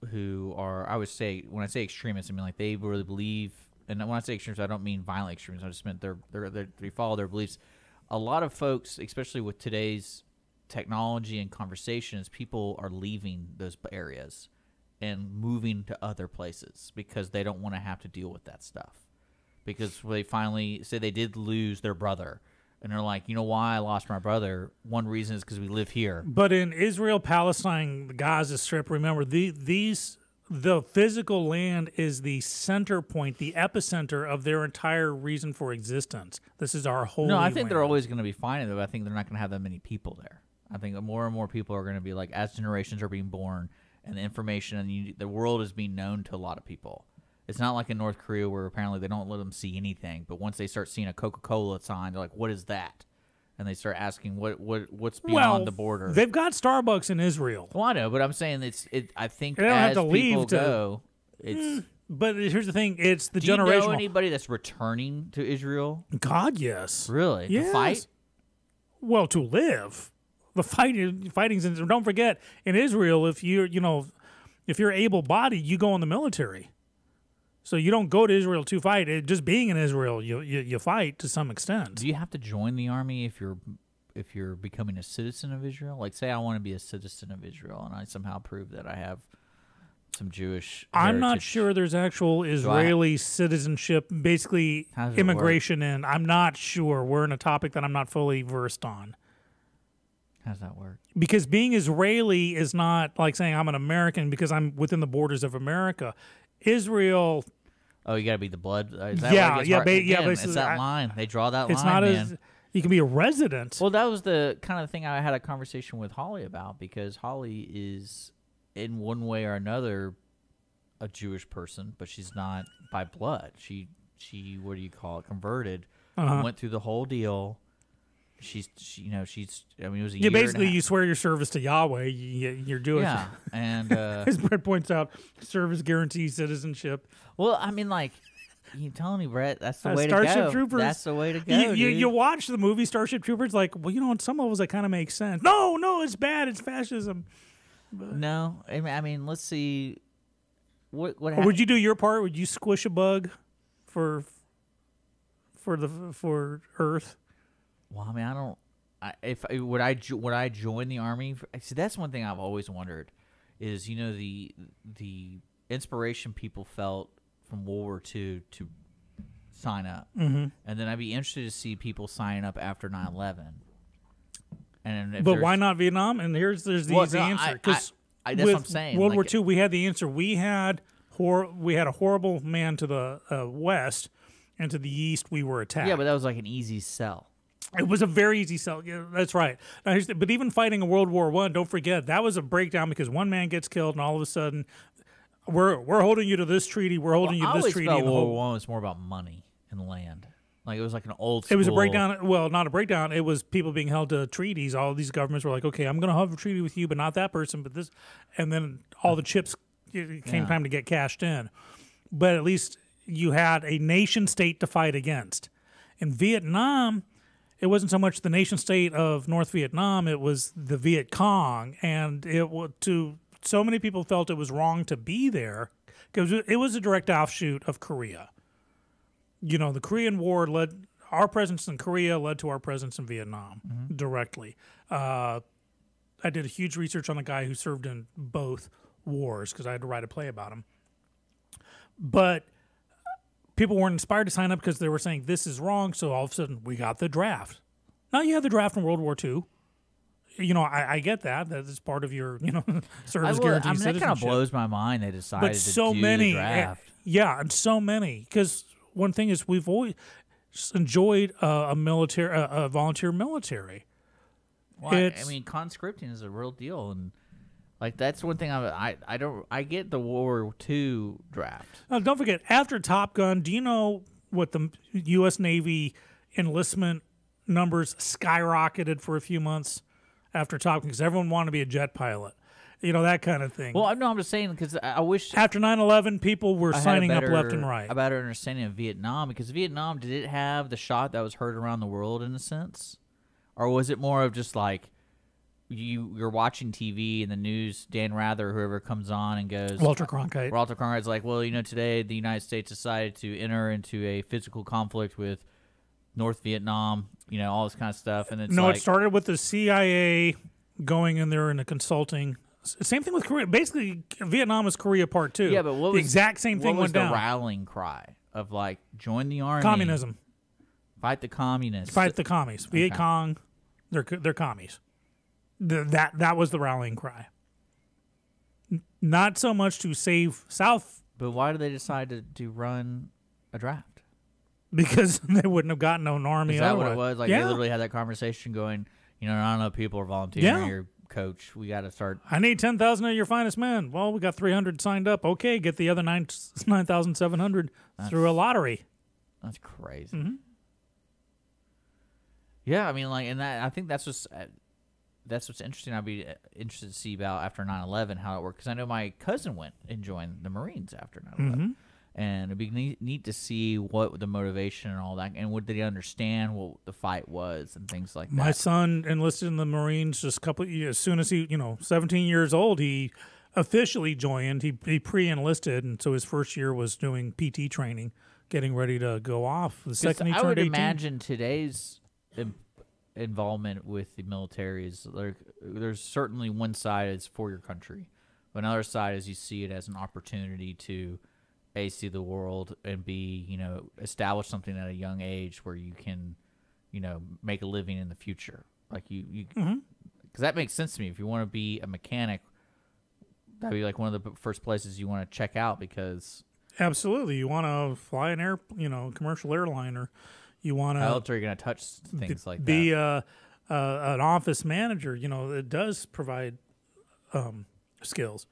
who are, I would say, when I say extremists, I mean like they really believe, and when I say extremists, I don't mean violent extremists. I just meant they're, they're, they're, they follow their beliefs. A lot of folks, especially with today's technology and conversations, people are leaving those areas and moving to other places because they don't want to have to deal with that stuff. Because they finally say they did lose their brother. And they're like, you know why I lost my brother? One reason is because we live here. But in Israel, Palestine, the Gaza Strip, remember, the, these the physical land is the center point, the epicenter of their entire reason for existence. This is our holy No, I think land. they're always going to be fine, though. I think they're not going to have that many people there. I think more and more people are going to be like, as generations are being born, and the information and you, the world is being known to a lot of people. It's not like in North Korea where apparently they don't let them see anything, but once they start seeing a Coca-Cola sign, they're like, "What is that?" And they start asking, "What what what's beyond well, the border?" They've got Starbucks in Israel. Well, I know, but I'm saying it's it. I think They don't as have to leave people to- go, it's. But here's the thing: it's the Do you generational. know anybody that's returning to Israel? God, yes. Really? Yes. To fight? Well, to live. The fighting, fighting's in. Don't forget, in Israel, if you're, you know, if you're able-bodied, you go in the military. So you don't go to Israel to fight. It, just being in Israel, you, you you fight to some extent. Do you have to join the army if you're if you're becoming a citizen of Israel? Like, say I want to be a citizen of Israel, and I somehow prove that I have some Jewish. I'm not heritage. sure there's actual Israeli citizenship, basically How does it immigration in. I'm not sure. We're in a topic that I'm not fully versed on. How does that work? Because being Israeli is not like saying I'm an American because I'm within the borders of America. Israel, Oh, you got to be the blood. uh, Is that Yeah, where it gets yeah, hard? ba- Again, yeah, It's basically, that I- line. They draw that it's line, not man. as you can be a resident. Well, that was the kind of thing I had a conversation with Holly about, because Holly is, in one way or another, a Jewish person, but she's not by blood. She, she, what do you call it? Converted. Uh-huh. Went through the whole deal. She's, she, you know, she's. I mean, it was a Yeah, year basically, and a you half. swear your service to Yahweh. You, you're doing. Yeah, and uh, As Brett points out, service guarantees citizenship. well, I mean, like, you telling me, Brett, that's the Uh, way Starship to go. Troopers. That's the way to go. You, you, dude. you watch the movie Starship Troopers, like, well, you know, on some levels that kind of makes sense. No, no, it's bad. It's fascism. No, I mean, I mean, let's see. What what Or happened? would you do your part? Would you squish a bug for for the for Earth? Well, I mean, I don't. I, if would I jo- would I join the army? See, that's one thing I've always wondered. Is you know the the inspiration people felt from World War Two to sign up, mm-hmm. and then I'd be interested to see people sign up after nine eleven. And if But there's- why not Vietnam? And here's there's the Well, easy no, answer. I- Because I- I- that's what I'm saying, World War like- Two, we had the answer. We had hor- we had a horrible man to the uh, west, and to the east we were attacked. Yeah, but that was like an easy sell. It was a very easy sell. Yeah, that's right. Now, here's the- but even fighting in World War One, don't forget that was a breakdown because one man gets killed, and all of a sudden, we're we're holding you to this treaty. We're holding Well, I you to this always treaty. felt and the World whole- War One was more about money and land. Like it was like an old. It was a school- breakdown. Well, not a breakdown. It was people being held to treaties. All these governments were like, okay, I'm going to have a treaty with you, but not that person, but this. And then all the chips, it came Yeah. time to get cashed in. But at least you had a nation state to fight against. In Vietnam, it wasn't so much the nation state of North Vietnam, it was the Viet Cong. And it was to so many people felt it was wrong to be there because it was a direct offshoot of Korea. You know, the Korean War led our presence in Korea led to our presence in Vietnam Mm-hmm. directly. Uh, I did a huge research on the guy who served in both wars because I had to write a play about him. But people weren't inspired to sign up because they were saying this is wrong. So all of a sudden, we got the draft. Now you had the draft in World War Two. You know, I, I get that. That is part of your, you know, service I, will, guarantee I mean, that kind of citizenship. blows my mind. They decided But to so do many, the draft. yeah, and so many. Because one thing is, we've always enjoyed uh, a military, uh, a volunteer military. Well, I, I it's- mean, conscripting is a real deal, and like that's one thing I I I don't I get the World War Two draft. Now, don't forget, after Top Gun, do you know what the U S Navy enlistment numbers skyrocketed for a few months after Top Gun? Because everyone wanted to be a jet pilot. You know, that kind of thing. Well, I know I'm just saying because I, I wish After nine eleven, people were I had a signing better, up left and right. A better understanding of Vietnam, because Vietnam, did it have the shot that was heard around the world in a sense, or was it more of just like you you're watching T V and the news, Dan Rather, whoever comes on and goes, Walter Cronkite. Walter Cronkite's like, well, you know, today the United States decided to enter into a physical conflict with North Vietnam, you know, all this kind of stuff. And it's no, like, it started with the C I A going in there and the consulting. S- Same thing with Korea. Basically, Vietnam is Korea Part Two. yeah, but what the was, exact same thing what was went the down? rallying cry of like, join the army, Communism. fight the communists, Fight the commies. Viet Okay. Cong. They're co- they're commies. The, that that was the rallying cry. N- Not so much to save South But why did they decide to, to run a draft? because they wouldn't have gotten an army. Is that what it otherwise. was? Like yeah. they literally had that conversation going, you know, not enough people are volunteering Yeah. here, coach. We got to start. I need ten thousand of your finest men. Well, we got three hundred signed up. Okay, get the other nine nine thousand seven hundred through a lottery. That's crazy. Mm-hmm. Yeah, I mean, like, and that I think that's what's uh, that's what's interesting. I'd be uh, interested to see about after nine eleven how it worked, because I know my cousin went and joined the Marines after nine eleven, Mm-hmm. and it'd be neat, neat to see what the motivation and all that, and what did he understand what the fight was and things like My that. son enlisted in the Marines just a couple of years. As soon as he, you know, seventeen years old, he officially joined. He, he pre-enlisted, and so his first year was doing P T training, getting ready to go off. The 'Cause second he I turned would eighteen. imagine today's in- involvement with the military is like, there's certainly one side is for your country, but another side is you see it as an opportunity to A, see the world, and B, you know, establish something at a young age where you can, you know, make a living in the future. Like you, you, because Mm-hmm. that makes sense to me. If you want to be a mechanic, that'd be like one of the first places you want to check out, because Absolutely, you want to fly an air, you know, commercial airliner. You want how to else are you going to touch things like be that? uh, uh, an office manager. You know, it does provide um, skills.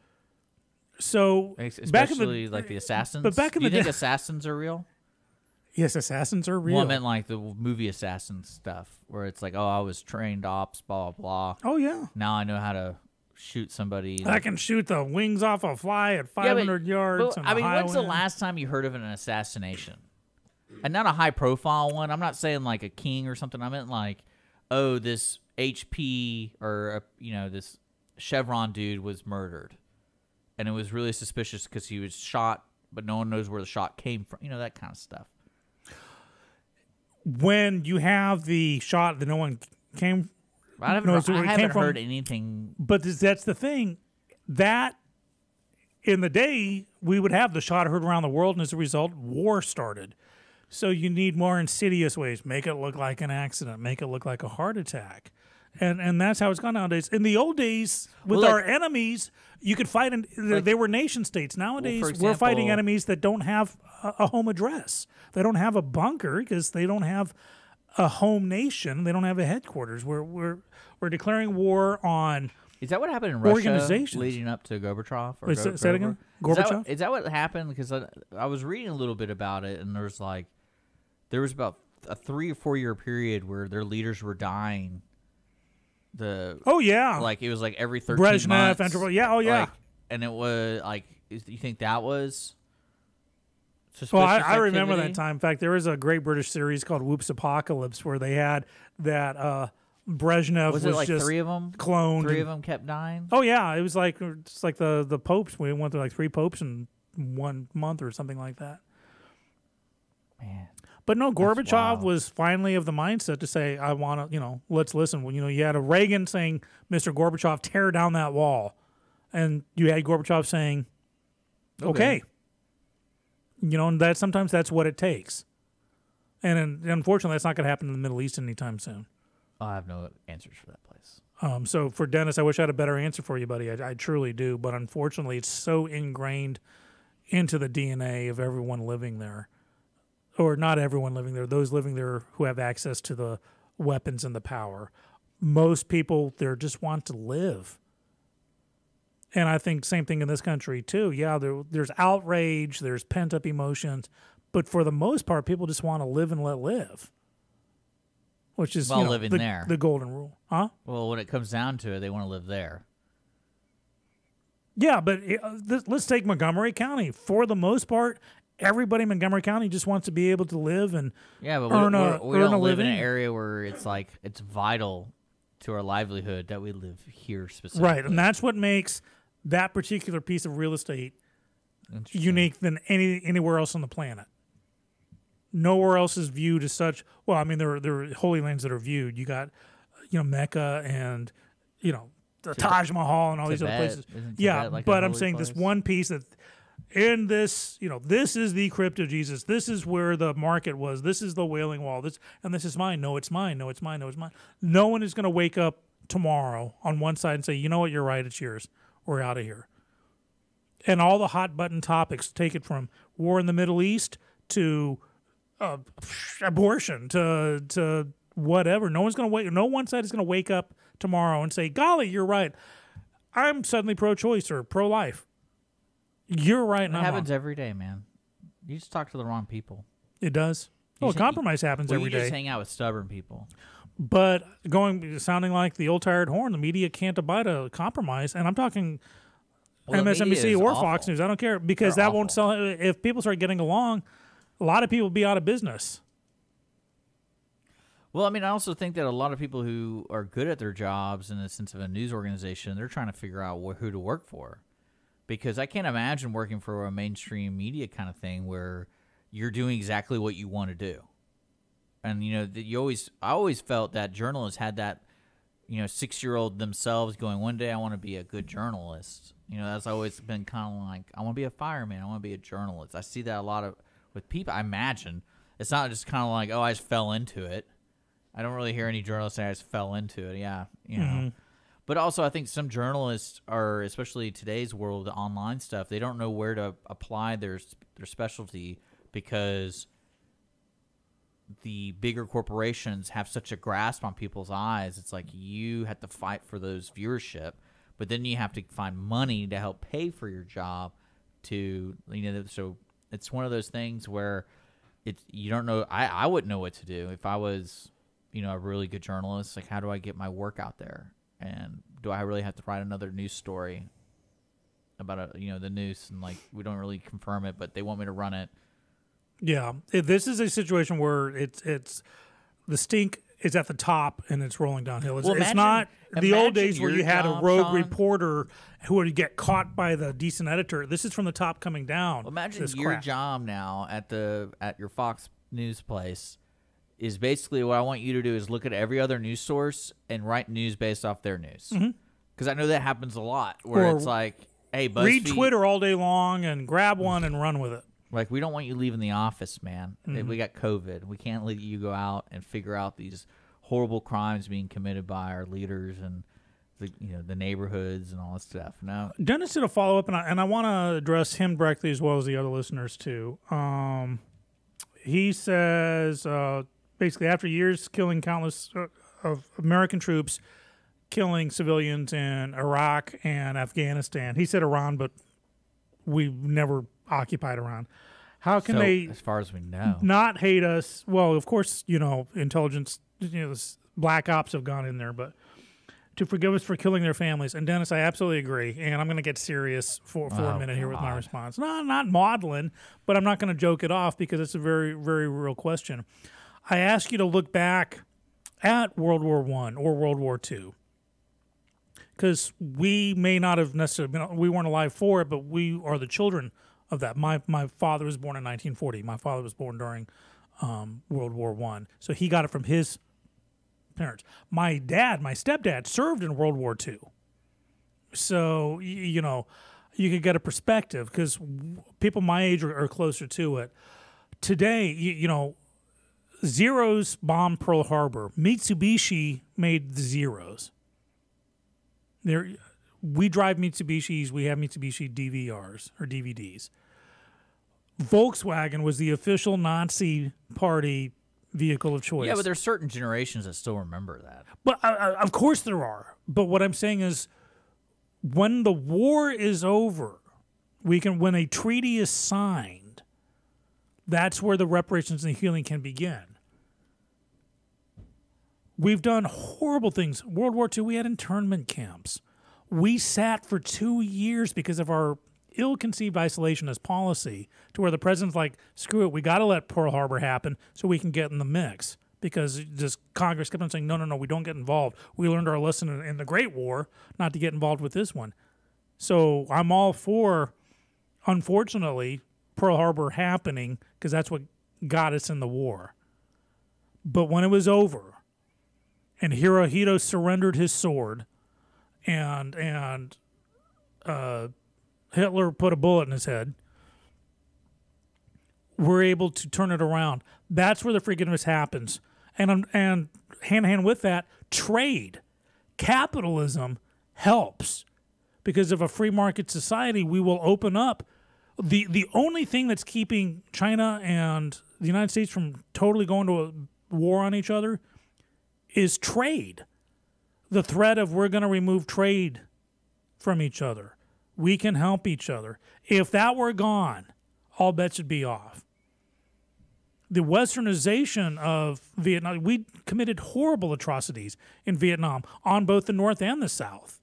So Especially back in the like the assassins. but back in Do you the think day- assassins are real? yes, assassins are real. Well, I meant like the movie assassin stuff, where it's like, oh, I was trained ops, blah blah blah. oh yeah, Now I know how to shoot somebody. I can shoot the wings off a fly at five hundred yards. But, on I a mean, high when's the wind. last time you heard of an assassination? And not a high profile one. I'm not saying like a king or something. I meant like, oh, this H P or uh, you know, this Chevron dude was murdered, and it was really suspicious because he was shot, but no one knows where the shot came from. You know, that kind of stuff. When you have the shot that no one came, I haven't, knows I where it came haven't from. heard anything. But this, that's the thing. That in the day we would have the shot heard around the world, and as a result, war started. So you need more insidious ways. Make it look like an accident. Make it look like a heart attack. And and that's how it's gone nowadays. In the old days, with Well, like- our enemies, you could fight. In, Like- they were nation states. Nowadays, for we're fighting example- enemies that don't have a, a home address. They don't have a bunker because they don't have a home nation. They don't have a headquarters. We're we're we're declaring war on. Is that what happened in Russia Organizations. leading up to Gorbachev? Or Wait, Go- say- say that again? Is that, Gorbachev? what, is that what happened? Because I, I was reading a little bit about it, and there was like, there was about a three or four year period where their leaders were dying. The Oh yeah, like it was like every thirteen Brezhnev, months. Andropov- yeah, oh, yeah. Like, and it was like, is, you think that was? Well, I, suspicious I remember activity? that time. In fact, there was a great British series called Whoops Apocalypse where they had that uh, Brezhnev Was was, it like just three of them? cloned. Three and- of them kept dying. Oh yeah, it was like it's like the the popes. We went through like three popes in one month or something like that. Man, But no, Gorbachev wild. was finally of the mindset to say, "I want to, you know, let's listen." Well, you know, you had a Reagan saying, "Mister Gorbachev, tear down that wall," and you had Gorbachev saying, "Okay." You know, and that sometimes that's what it takes. And, and unfortunately, that's not going to happen in the Middle East anytime soon. I have no answers for that place. Um, so for Dennis, I wish I had a better answer for you, buddy. I, I truly do. But unfortunately, it's so ingrained into the D N A of everyone living there. Or not everyone living there, those living there who have access to the weapons and the power. Most people there just want to live. And I think same thing in this country too. Yeah, there, there's outrage, there's pent-up emotions, but for the most part, people just want to live and let live. Which is While you know, living the, there. the golden rule. Huh? Well, when it comes down to it, they want to live there. Yeah, but uh, th- let's take Montgomery County. For the most part, everybody in Montgomery County just wants to be able to live and Yeah, but we, earn we're, a- we earn don't a live in an living. area where it's like it's vital to our livelihood that we live here specifically. Right, and that's what makes that particular piece of real estate unique than any anywhere else on the planet. Nowhere else is viewed as such. Well, I mean, there are, there are holy lands that are viewed. You got, you know, Mecca and, you know, the Tibet, Taj Mahal and all these Tibet, other places. isn't Yeah, Tibet like a but I'm holy saying place? this one piece that in this, you know, this is the crypt of Jesus. This is where the market was. This is the Wailing Wall. This and this is mine. No, it's mine. No, it's mine. No, it's mine. No one is going to wake up tomorrow on one side and say, you know what, you're right. It's yours. We're out of here. And all the hot button topics, take it from war in the Middle East to uh, abortion to to whatever. No one's going to wake. No one side is going to wake up tomorrow and say, "Golly, you're right. I'm suddenly pro-choice or pro-life." You're right. It and I'm happens wrong. every day, man. You just talk to the wrong people. It does. You Well, just- compromise happens well, every you day. just hang out with stubborn people. But going, sounding like the old tired horn, the media can't abide a compromise, and I'm talking Well, the M S N B C media is or awful. Fox News. I don't care because They're that won't awful. sell. If people start getting along, a lot of people will be out of business. Well, I mean, I also think that a lot of people who are good at their jobs in the sense of a news organization, they're trying to figure out wh- who to work for. Because I can't imagine working for a mainstream media kind of thing where you're doing exactly what you want to do. And, you know, that you always, I always felt that journalists had that, you know, six-year-old themselves going, one day I want to be a good journalist. You know, that's always been kind of like, I want to be a fireman. I want to be a journalist. I see that a lot of with people. I imagine it's not just kind of like, oh, I just fell into it. I don't really hear any journalists say I just fell into it. Yeah, you know. Mm-hmm. But also, I think some journalists are, especially today's world, the online stuff, they don't know where to apply their their specialty because the bigger corporations have such a grasp on people's eyes. It's like you have to fight for those viewership, but then you have to find money to help pay for your job. To you know, so it's one of those things where it's you don't know. I I wouldn't know what to do if I was, you know, a really good journalist. Like, how do I get my work out there? And do I really have to write another news story about a, you know, the news? And like, we don't really confirm it, but they want me to run it. Yeah, if this is a situation where it's it's the stink is at the top and it's rolling downhill. It's, Well, it's imagine- not the old imagine days where your you had a job, rogue Sean. reporter who would get caught by the decent editor. This is from the top coming down. Well, imagine this your crap. job now at the at your Fox News place is basically what I want you to do is look at every other news source and write news based off their news. Because I know that happens a lot where Or it's like, hey, BuzzFeed, Read Twitter all day long and grab one and run with it. like, we don't want you leaving the office, man. Mm-hmm. We got COVID. We can't let you go out and figure out these horrible crimes being committed by our leaders and the you know the neighborhoods and all that stuff. No, Dennis did a follow up, and I, and I want to address him directly as well as the other listeners too. Um, he says uh, basically after years killing countless uh, of American troops, killing civilians in Iraq and Afghanistan. He said Iran, but we've never occupied Iran. How can so, they as far as we know, not hate us? Well, of course, you know, intelligence, you know, s- black ops have gone in there, but to forgive us for killing their families. And Dennis, I absolutely agree. And I'm going to get serious for, for a Oh, minute here with my God. response. No, not maudlin, but I'm not going to joke it off because it's a very, very real question. I ask you to look back at World War One or World War Two. Because we may not have necessarily been, we weren't alive for it, but we are the children of that. My my father was born in nineteen forty. My father was born during um, World War One, so he got it from his parents. My dad, my stepdad, served in World War Two. So y- you know, you could get a perspective because people my age are, are closer to it. Today, you, you know, Zeros bombed Pearl Harbor. Mitsubishi made the Zeros. There, we drive Mitsubishis. We have Mitsubishi D V Rs or D V Ds. Volkswagen was the official Nazi party vehicle of choice. yeah, but there's certain generations that still remember that. But uh, uh, of course there are. But what I'm saying is, when the war is over, we can. When a treaty is signed, that's where the reparations and the healing can begin. We've done horrible things. World War Two, we had internment camps. We sat for two years because of our ill-conceived isolationist policy to where the president's like, screw it, we got to let Pearl Harbor happen so we can get in the mix. because just Congress kept on saying, no, no, no, we don't get involved. We learned our lesson in, in the Great War not to get involved with this one. So I'm all for, unfortunately, Pearl Harbor happening because that's what got us in the war. But when it was over and Hirohito surrendered his sword and and uh, Hitler put a bullet in his head, we're able to turn it around. That's where the forgiveness happens. And, um, and hand in hand with that, trade, capitalism helps. Because of a free market society, we will open up. The the only thing that's keeping China and the United States from totally going to a war on each other is trade. The threat of we're going to remove trade from each other. We can help each other. If that were gone, all bets would be off. The westernization of Vietnam, we committed horrible atrocities in Vietnam on both the North and the South.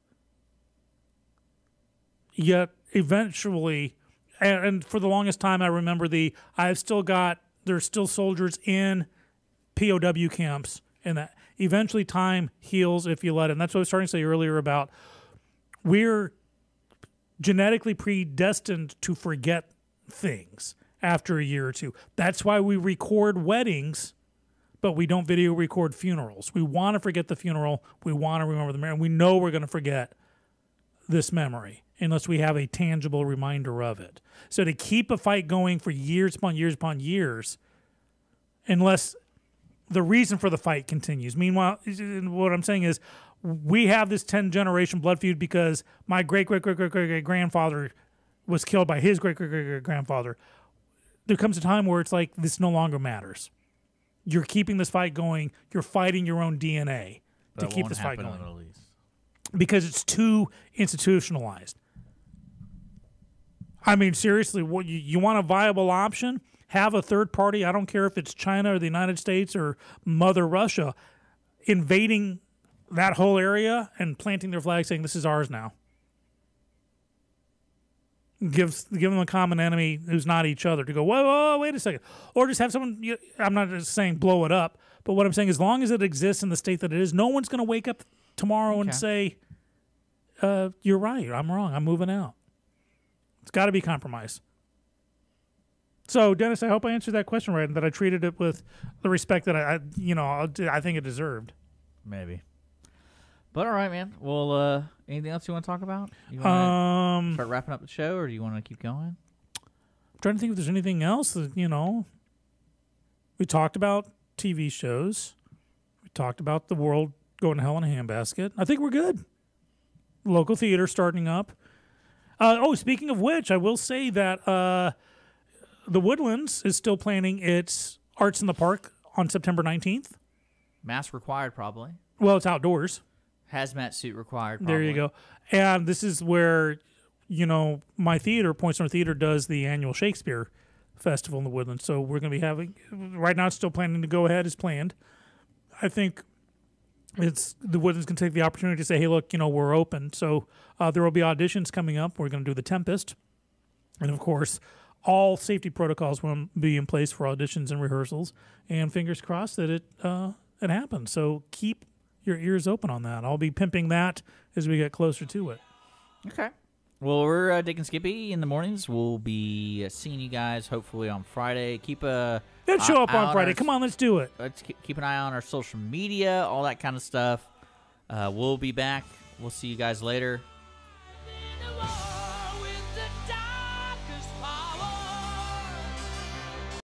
Yet eventually, and, and for the longest time, I remember the, I've still got, there's still soldiers in P O W camps, and that eventually time heals if you let it. And that's what I was starting to say earlier about we're genetically predestined to forget things after a year or two. That's why we record weddings, but we don't video record funerals. We want to forget the funeral. We want to remember the memory. And we know we're going to forget this memory unless we have a tangible reminder of it. So to keep a fight going for years upon years upon years, unless the reason for the fight continues. Meanwhile, what I'm saying is we have this ten-generation blood feud because my great-great-great-great-great-grandfather was killed by his great-great-great-grandfather. There comes a time where it's like this no longer matters. You're keeping this fight going. You're fighting your own D N A to That keep won't this fight happen in going. the Middle East. Because it's too institutionalized. I mean, seriously, what you, you want a viable option? Have a third party, I don't care if it's China or the United States or Mother Russia, invading that whole area and planting their flag saying this is ours now. Gives give them a common enemy who's not each other to go, whoa, whoa, whoa, wait a second. Or just have someone, you- I'm not just saying blow it up, but what I'm saying, as long as it exists in the state that it is, no one's going to wake up tomorrow and Okay. say, uh, you're right, I'm wrong, I'm moving out. It's got to be compromise. So, Dennis, I hope I answered that question right and that I treated it with the respect that I, I you know, I think it deserved. Maybe. But all right, man. Well, uh, anything else you want to talk about? You want Um, to start wrapping up the show, or do you want to keep going? I'm trying to think if there's anything else that, you know, we talked about T V shows. We talked about the world going to hell in a handbasket. I think we're good. Local theater starting up. Uh, oh, speaking of which, I will say that uh, the Woodlands is still planning its Arts in the Park on September nineteenth. Mask required, probably. Well, it's outdoors. Hazmat suit required, probably. There you go. And this is where, you know, my theater, Points North Theater, does the annual Shakespeare Festival in the Woodlands. So we're going to be having, right now it's still planning to go ahead as planned. I think it's the Woodlands can take the opportunity to say, hey, look, you know, we're open. So uh, there will be auditions coming up. We're going to do The Tempest. And, of course, all safety protocols will be in place for auditions and rehearsals. And fingers crossed that it uh, it happens. So keep your ears open on that. I'll be pimping that as we get closer to it. Okay. Well, we're uh, Dick and Skippy in the mornings. We'll be uh, seeing you guys hopefully on Friday. Keep a Let's show up eye on Friday. our- Come on, let's do it. Let's keep keep an eye on our social media, all that kind of stuff. Uh, we'll be back. We'll see you guys later.